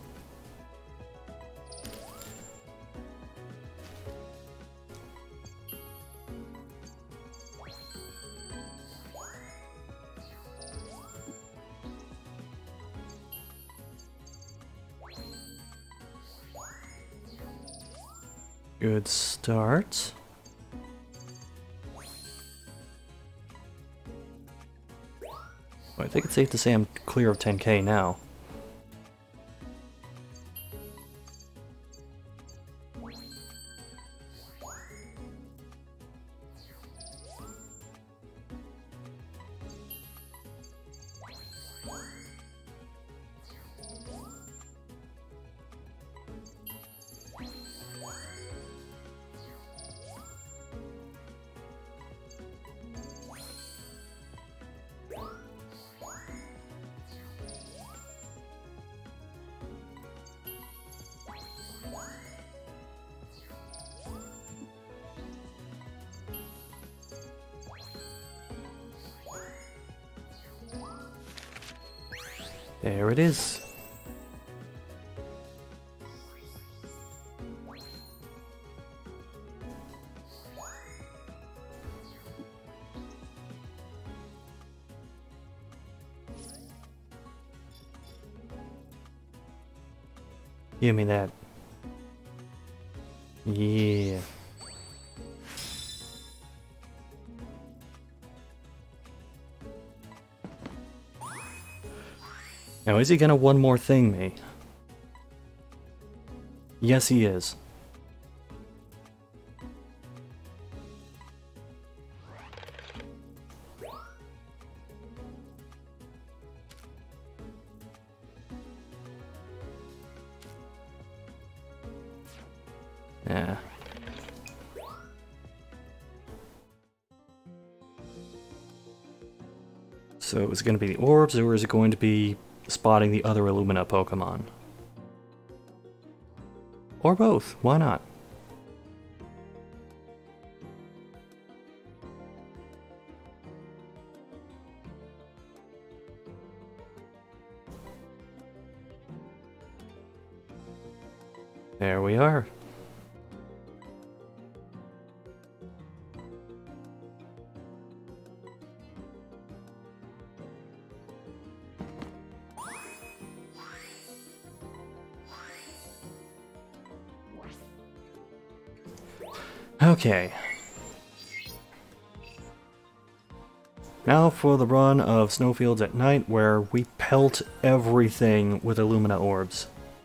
Good start. Well, I think it's safe to say I'm clear of 10k now. There it is. Give me that. Yeah. Now, is he gonna one more thing me? Yes, he is. Yeah. So is it going to be the orbs, or is it going to be spotting the other Illumina Pokemon? Or both, why not? There we are. Okay. Now for the run of Snowfields at night, where we pelt everything with Illumina orbs.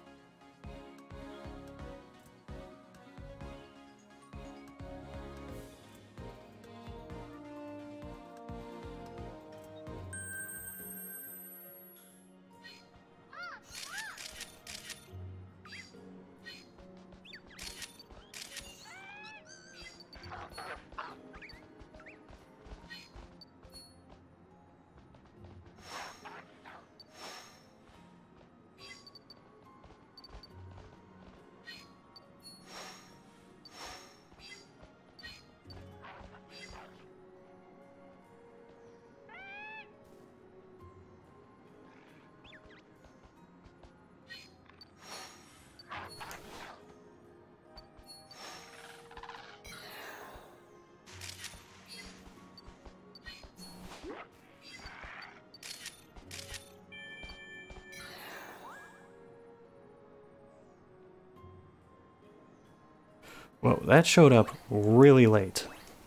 Whoa, that showed up really late.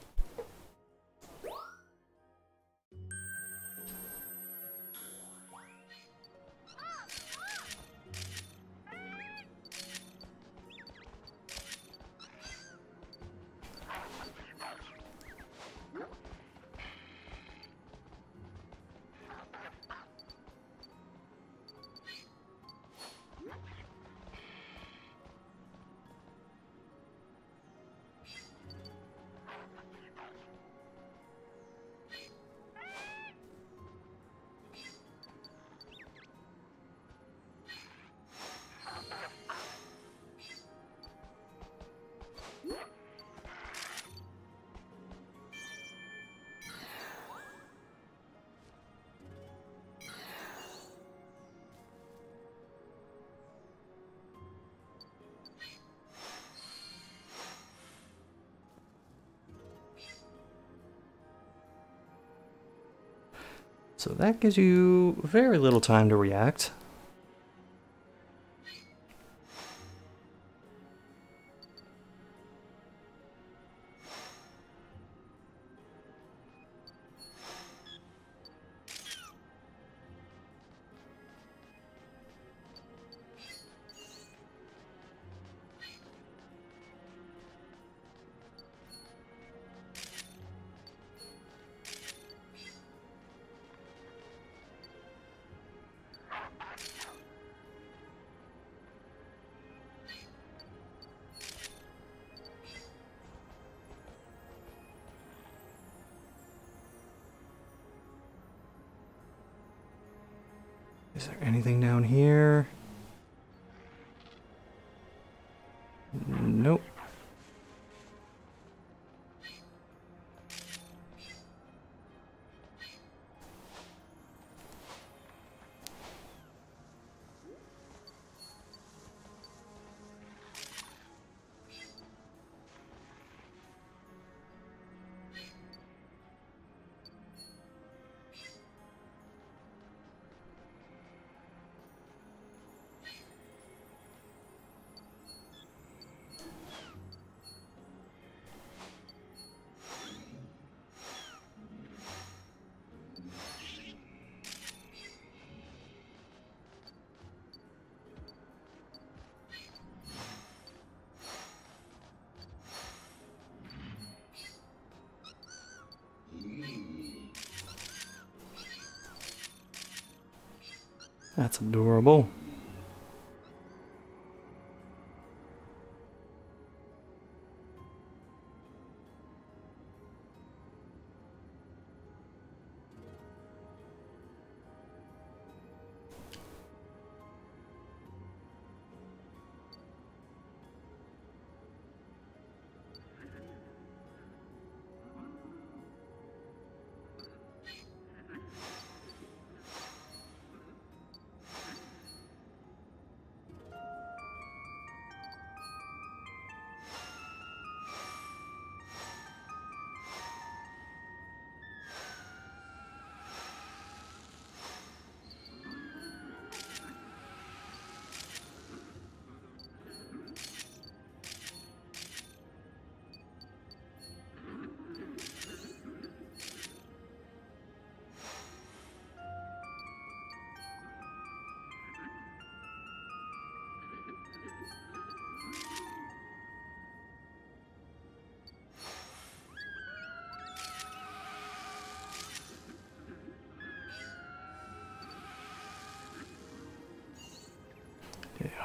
So that gives you very little time to react. Is there anything down here? Nope. That's adorable.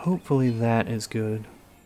hopefully that is good.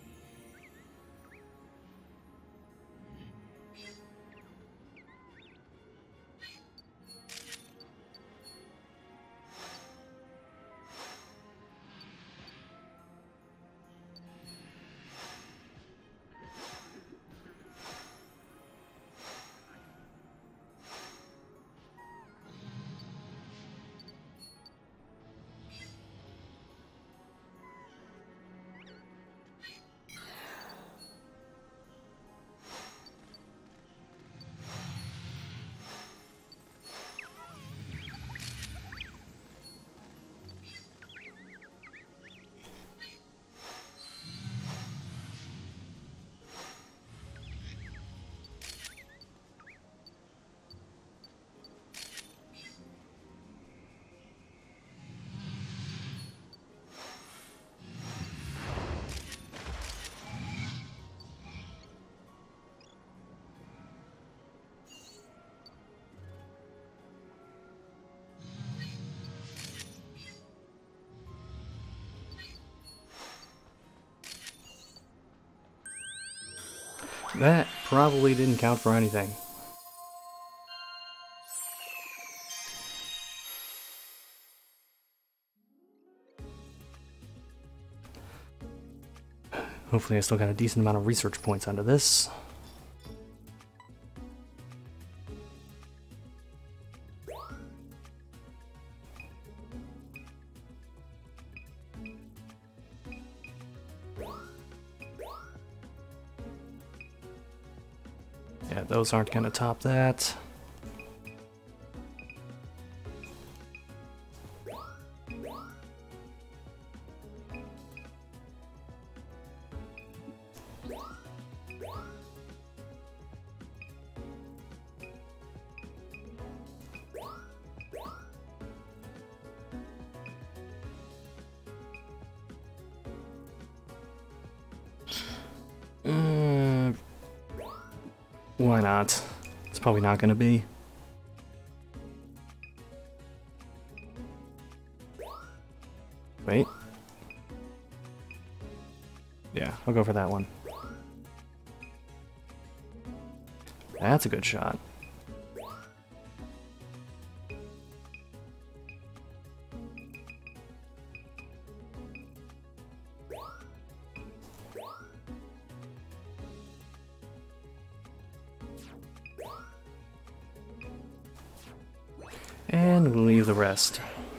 That probably didn't count for anything. Hopefully I still got a decent amount of research points onto this. Yeah, those aren't gonna top that. Why not? It's probably not gonna be. Wait. Yeah, I'll go for that one. That's a good shot. And we'll leave the rest.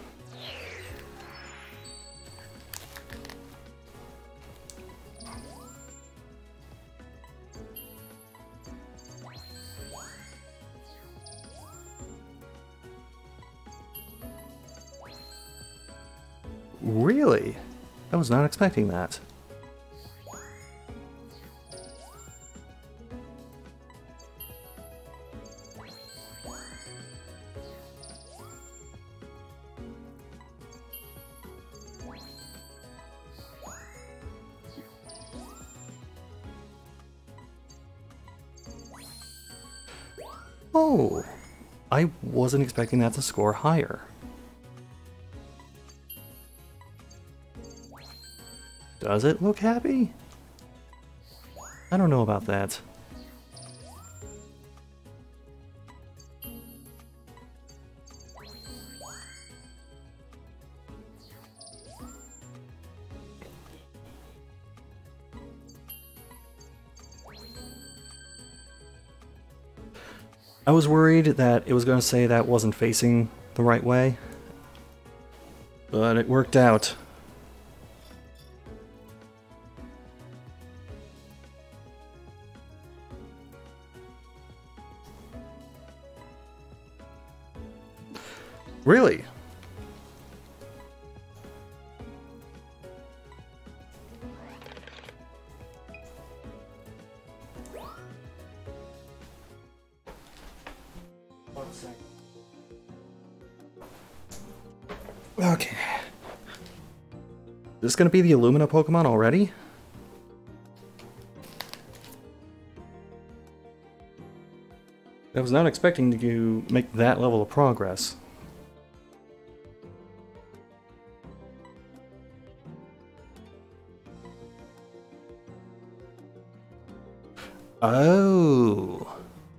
Really? I was not expecting that. Oh, I wasn't expecting that to score higher. Does it look happy? I don't know about that. I was worried that it was going to say that wasn't facing the right way, but it worked out. Really? Okay. Is this gonna be the Illumina Pokemon already? I was not expecting to make that level of progress. Oh.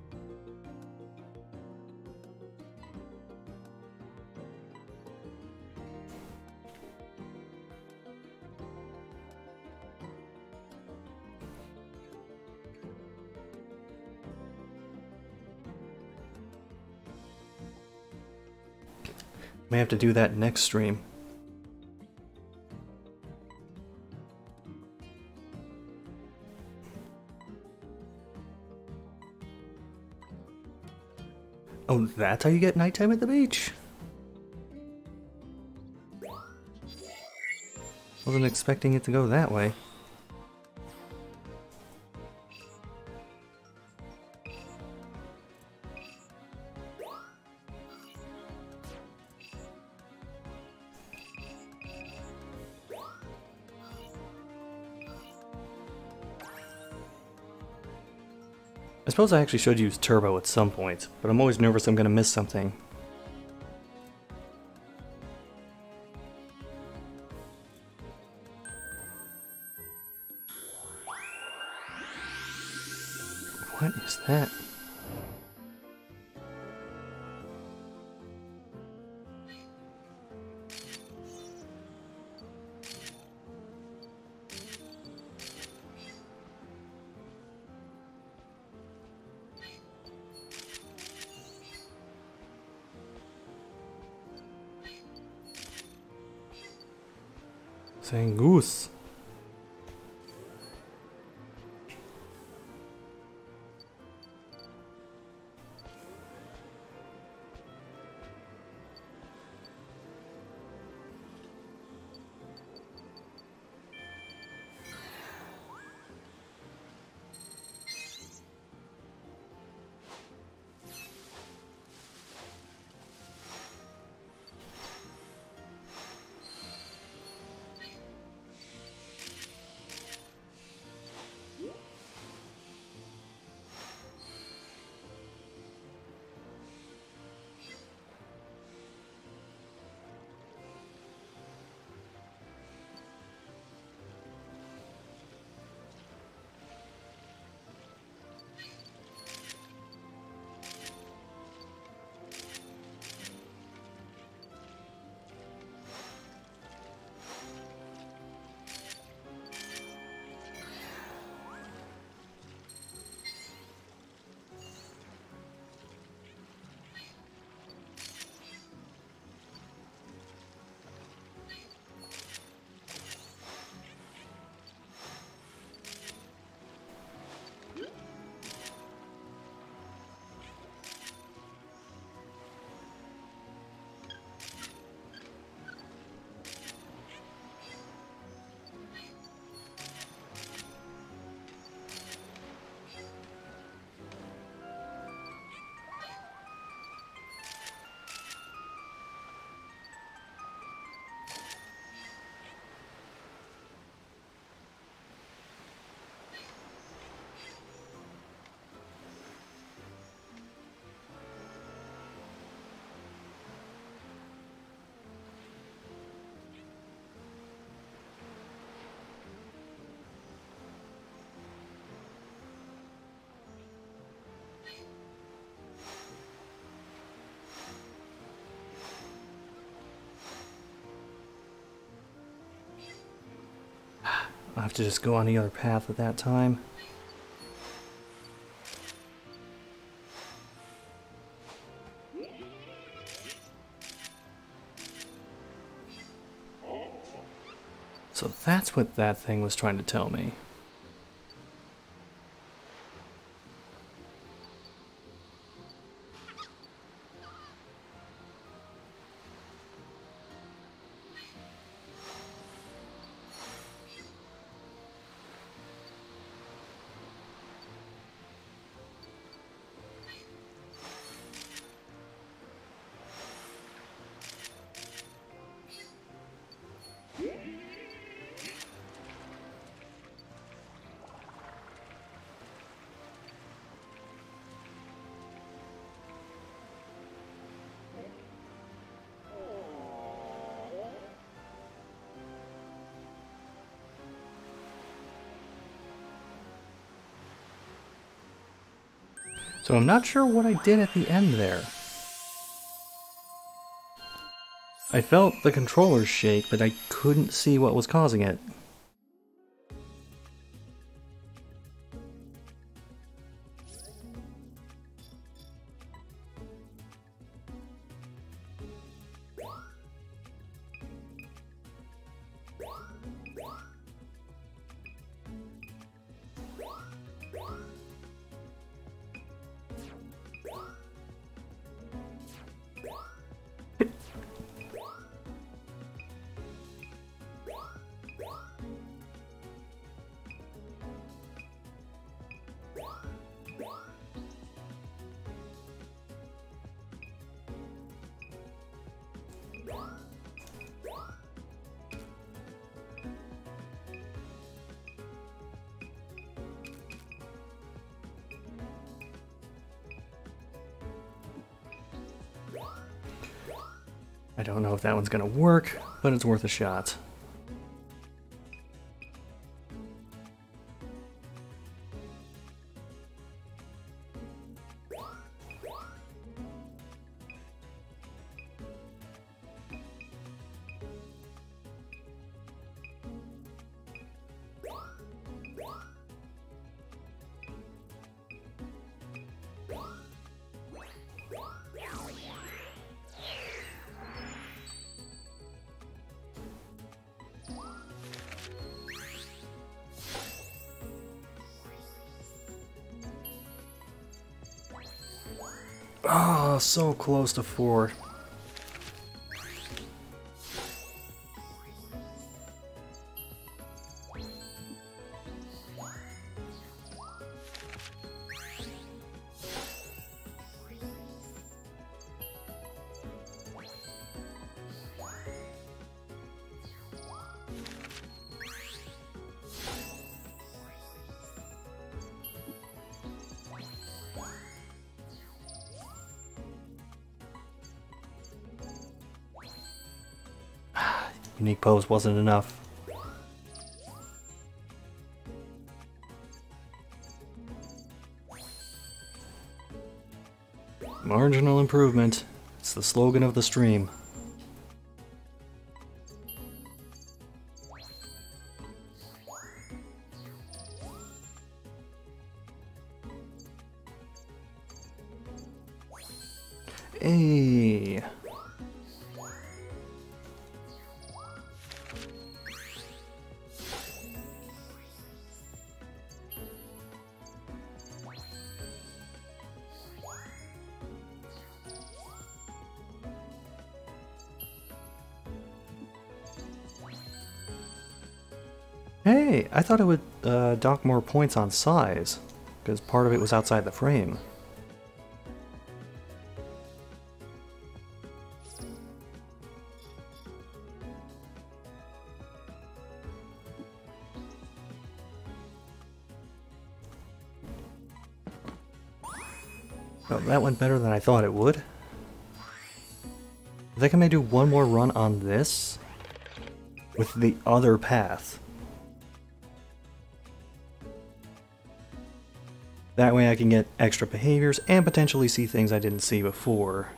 May have to do that next stream. Oh, that's how you get nighttime at the beach? Wasn't expecting it to go that way. I suppose I actually should use turbo at some point, but I'm always nervous I'm gonna miss something. What is that? Saying goose. I'll have to just go on the other path at that time. So that's what that thing was trying to tell me. So I'm not sure what I did at the end there. I felt the controllers shake, but I couldn't see what was causing it. I don't know if that one's gonna work, but it's worth a shot. Oh, so close to 4. Unique pose wasn't enough. Marginal improvement. It's the slogan of the stream. Hey. Hey, I thought it would dock more points on size, because part of it was outside the frame. Oh, that went better than I thought it would. I think I may do one more run on this with the other path. That way I can get extra behaviors and potentially see things I didn't see before.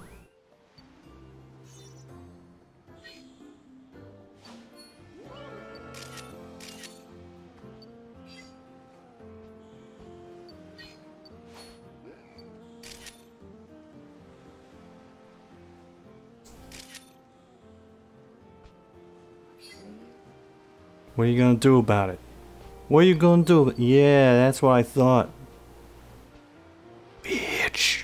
What are you gonna do about it? What are you gonna do? Yeah, that's what I thought. Bitch.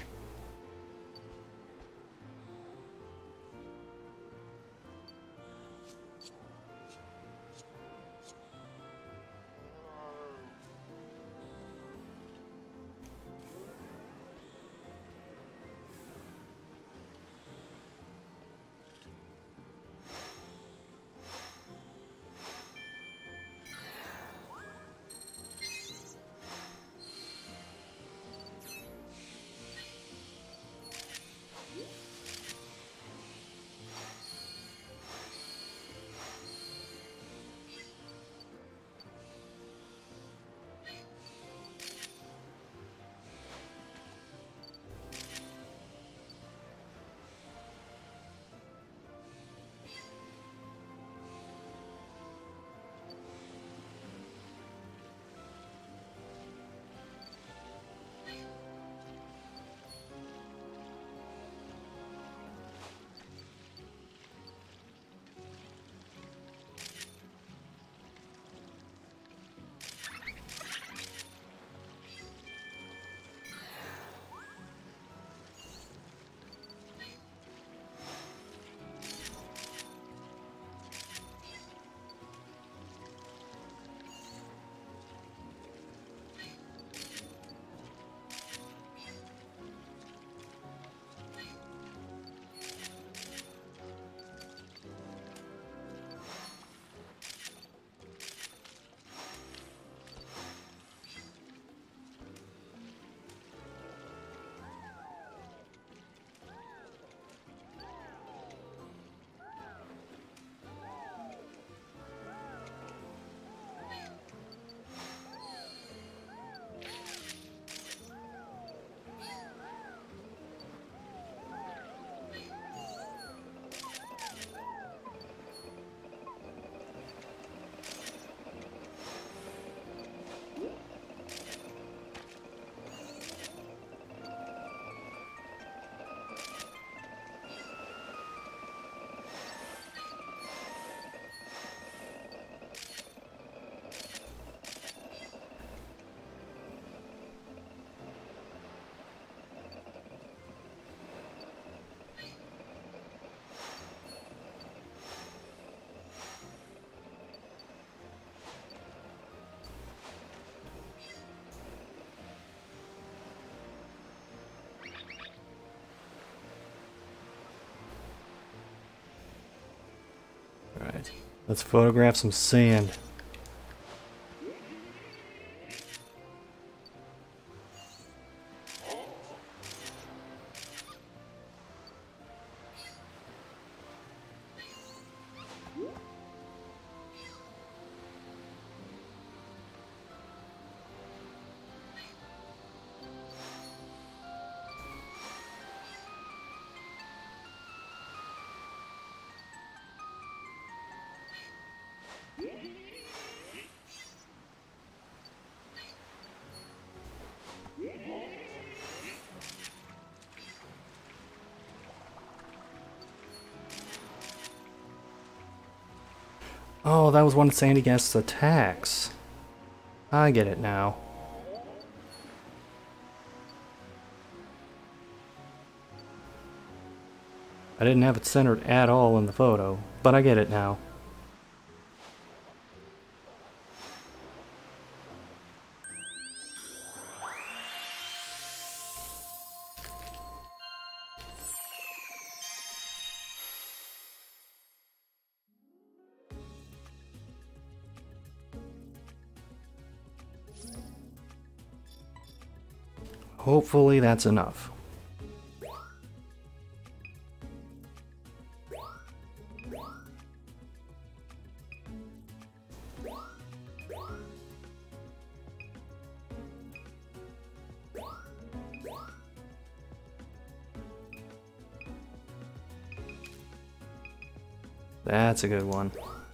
Let's photograph some sand. Oh, that was one of Sandygast's attacks. I get it now. I didn't have it centered at all in the photo, but I get it now. Hopefully that's enough. That's a good one.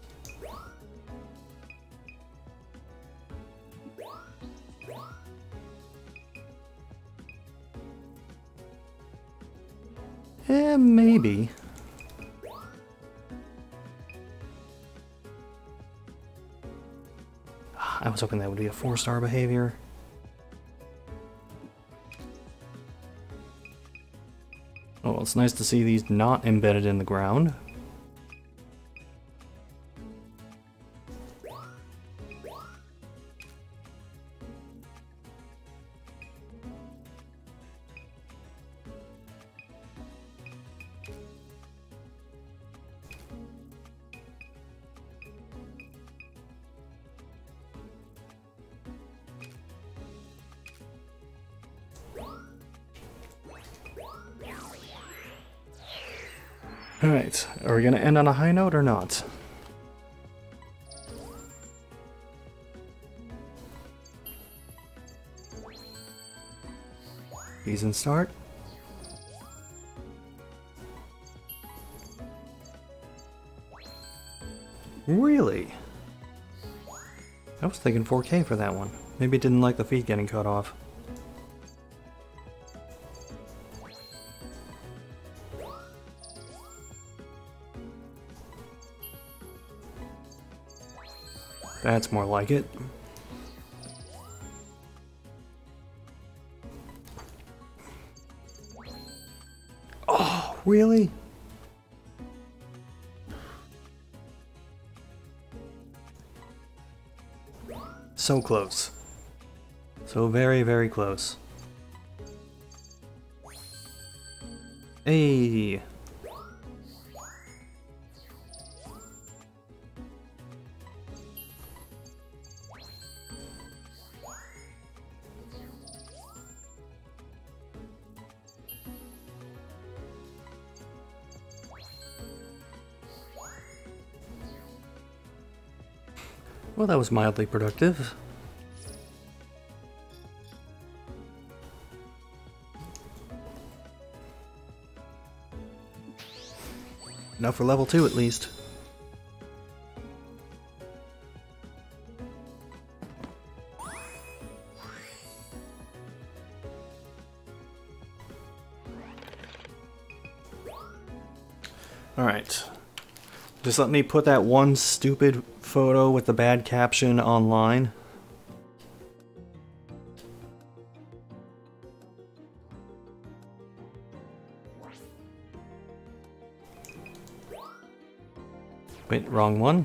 Maybe. I was hoping that would be a 4-star behavior. Oh, well, it's nice to see these not embedded in the ground. Alright, are we going to end on a high note or not? Season start. Really? I was thinking 4K for that one. Maybe it didn't like the feed getting cut off. That's more like it. Oh, really? So close. So very, very close. Hey. Well, that was mildly productive. Enough for level 2 at least. Alright. Just let me put that one stupid photo with the bad caption online. Wait, wrong one?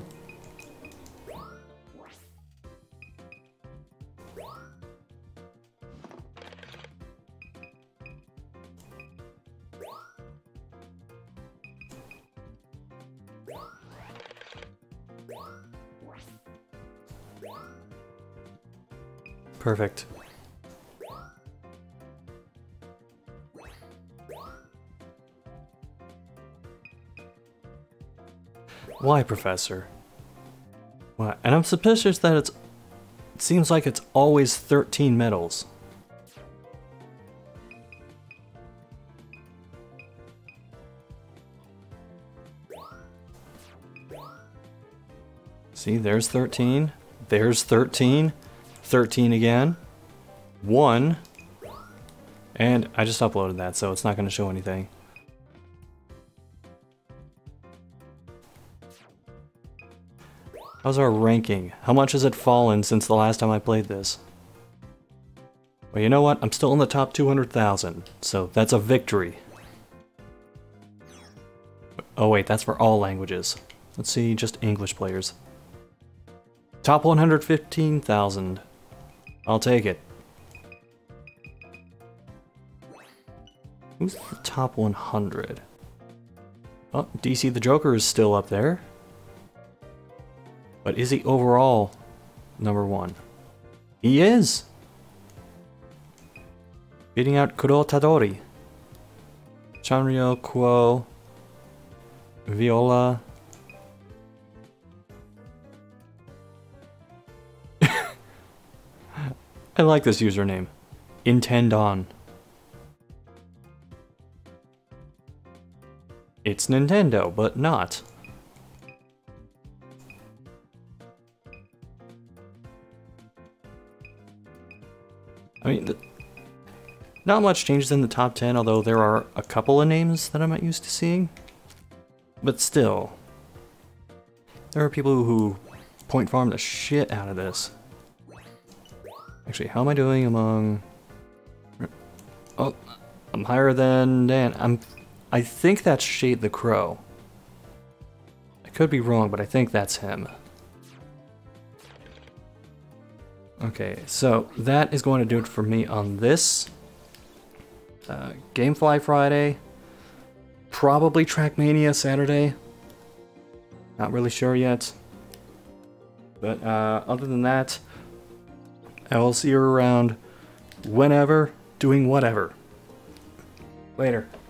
Perfect. Why, Professor? Why? And I'm suspicious that it seems like it's always 13 medals. See, there's 13. There's 13. 13 again. 1. And I just uploaded that, so it's not going to show anything. How's our ranking? How much has it fallen since the last time I played this? Well, you know what? I'm still in the top 200,000, so that's a victory. Oh wait, that's for all languages. Let's see, just English players. Top 115,000. I'll take it. Who's the top 100? Oh, DC the Joker is still up there. But is he overall number 1? He is! Beating out Kuro Tadori. Chanryo, Kuo, Viola. I like this username. Intend on. It's Nintendo, but not. I mean, not much changes in the top 10, although there are a couple of names that I'm not used to seeing. But still, there are people who point farm the shit out of this. Actually, how am I doing among... Oh, I'm higher than Dan. I think that's Shade the Crow. I could be wrong, but I think that's him. Okay, so that is going to do it for me on this. Gamefly Friday. Probably Trackmania Saturday. Not really sure yet. But other than that, I will see you around whenever, doing whatever. Later.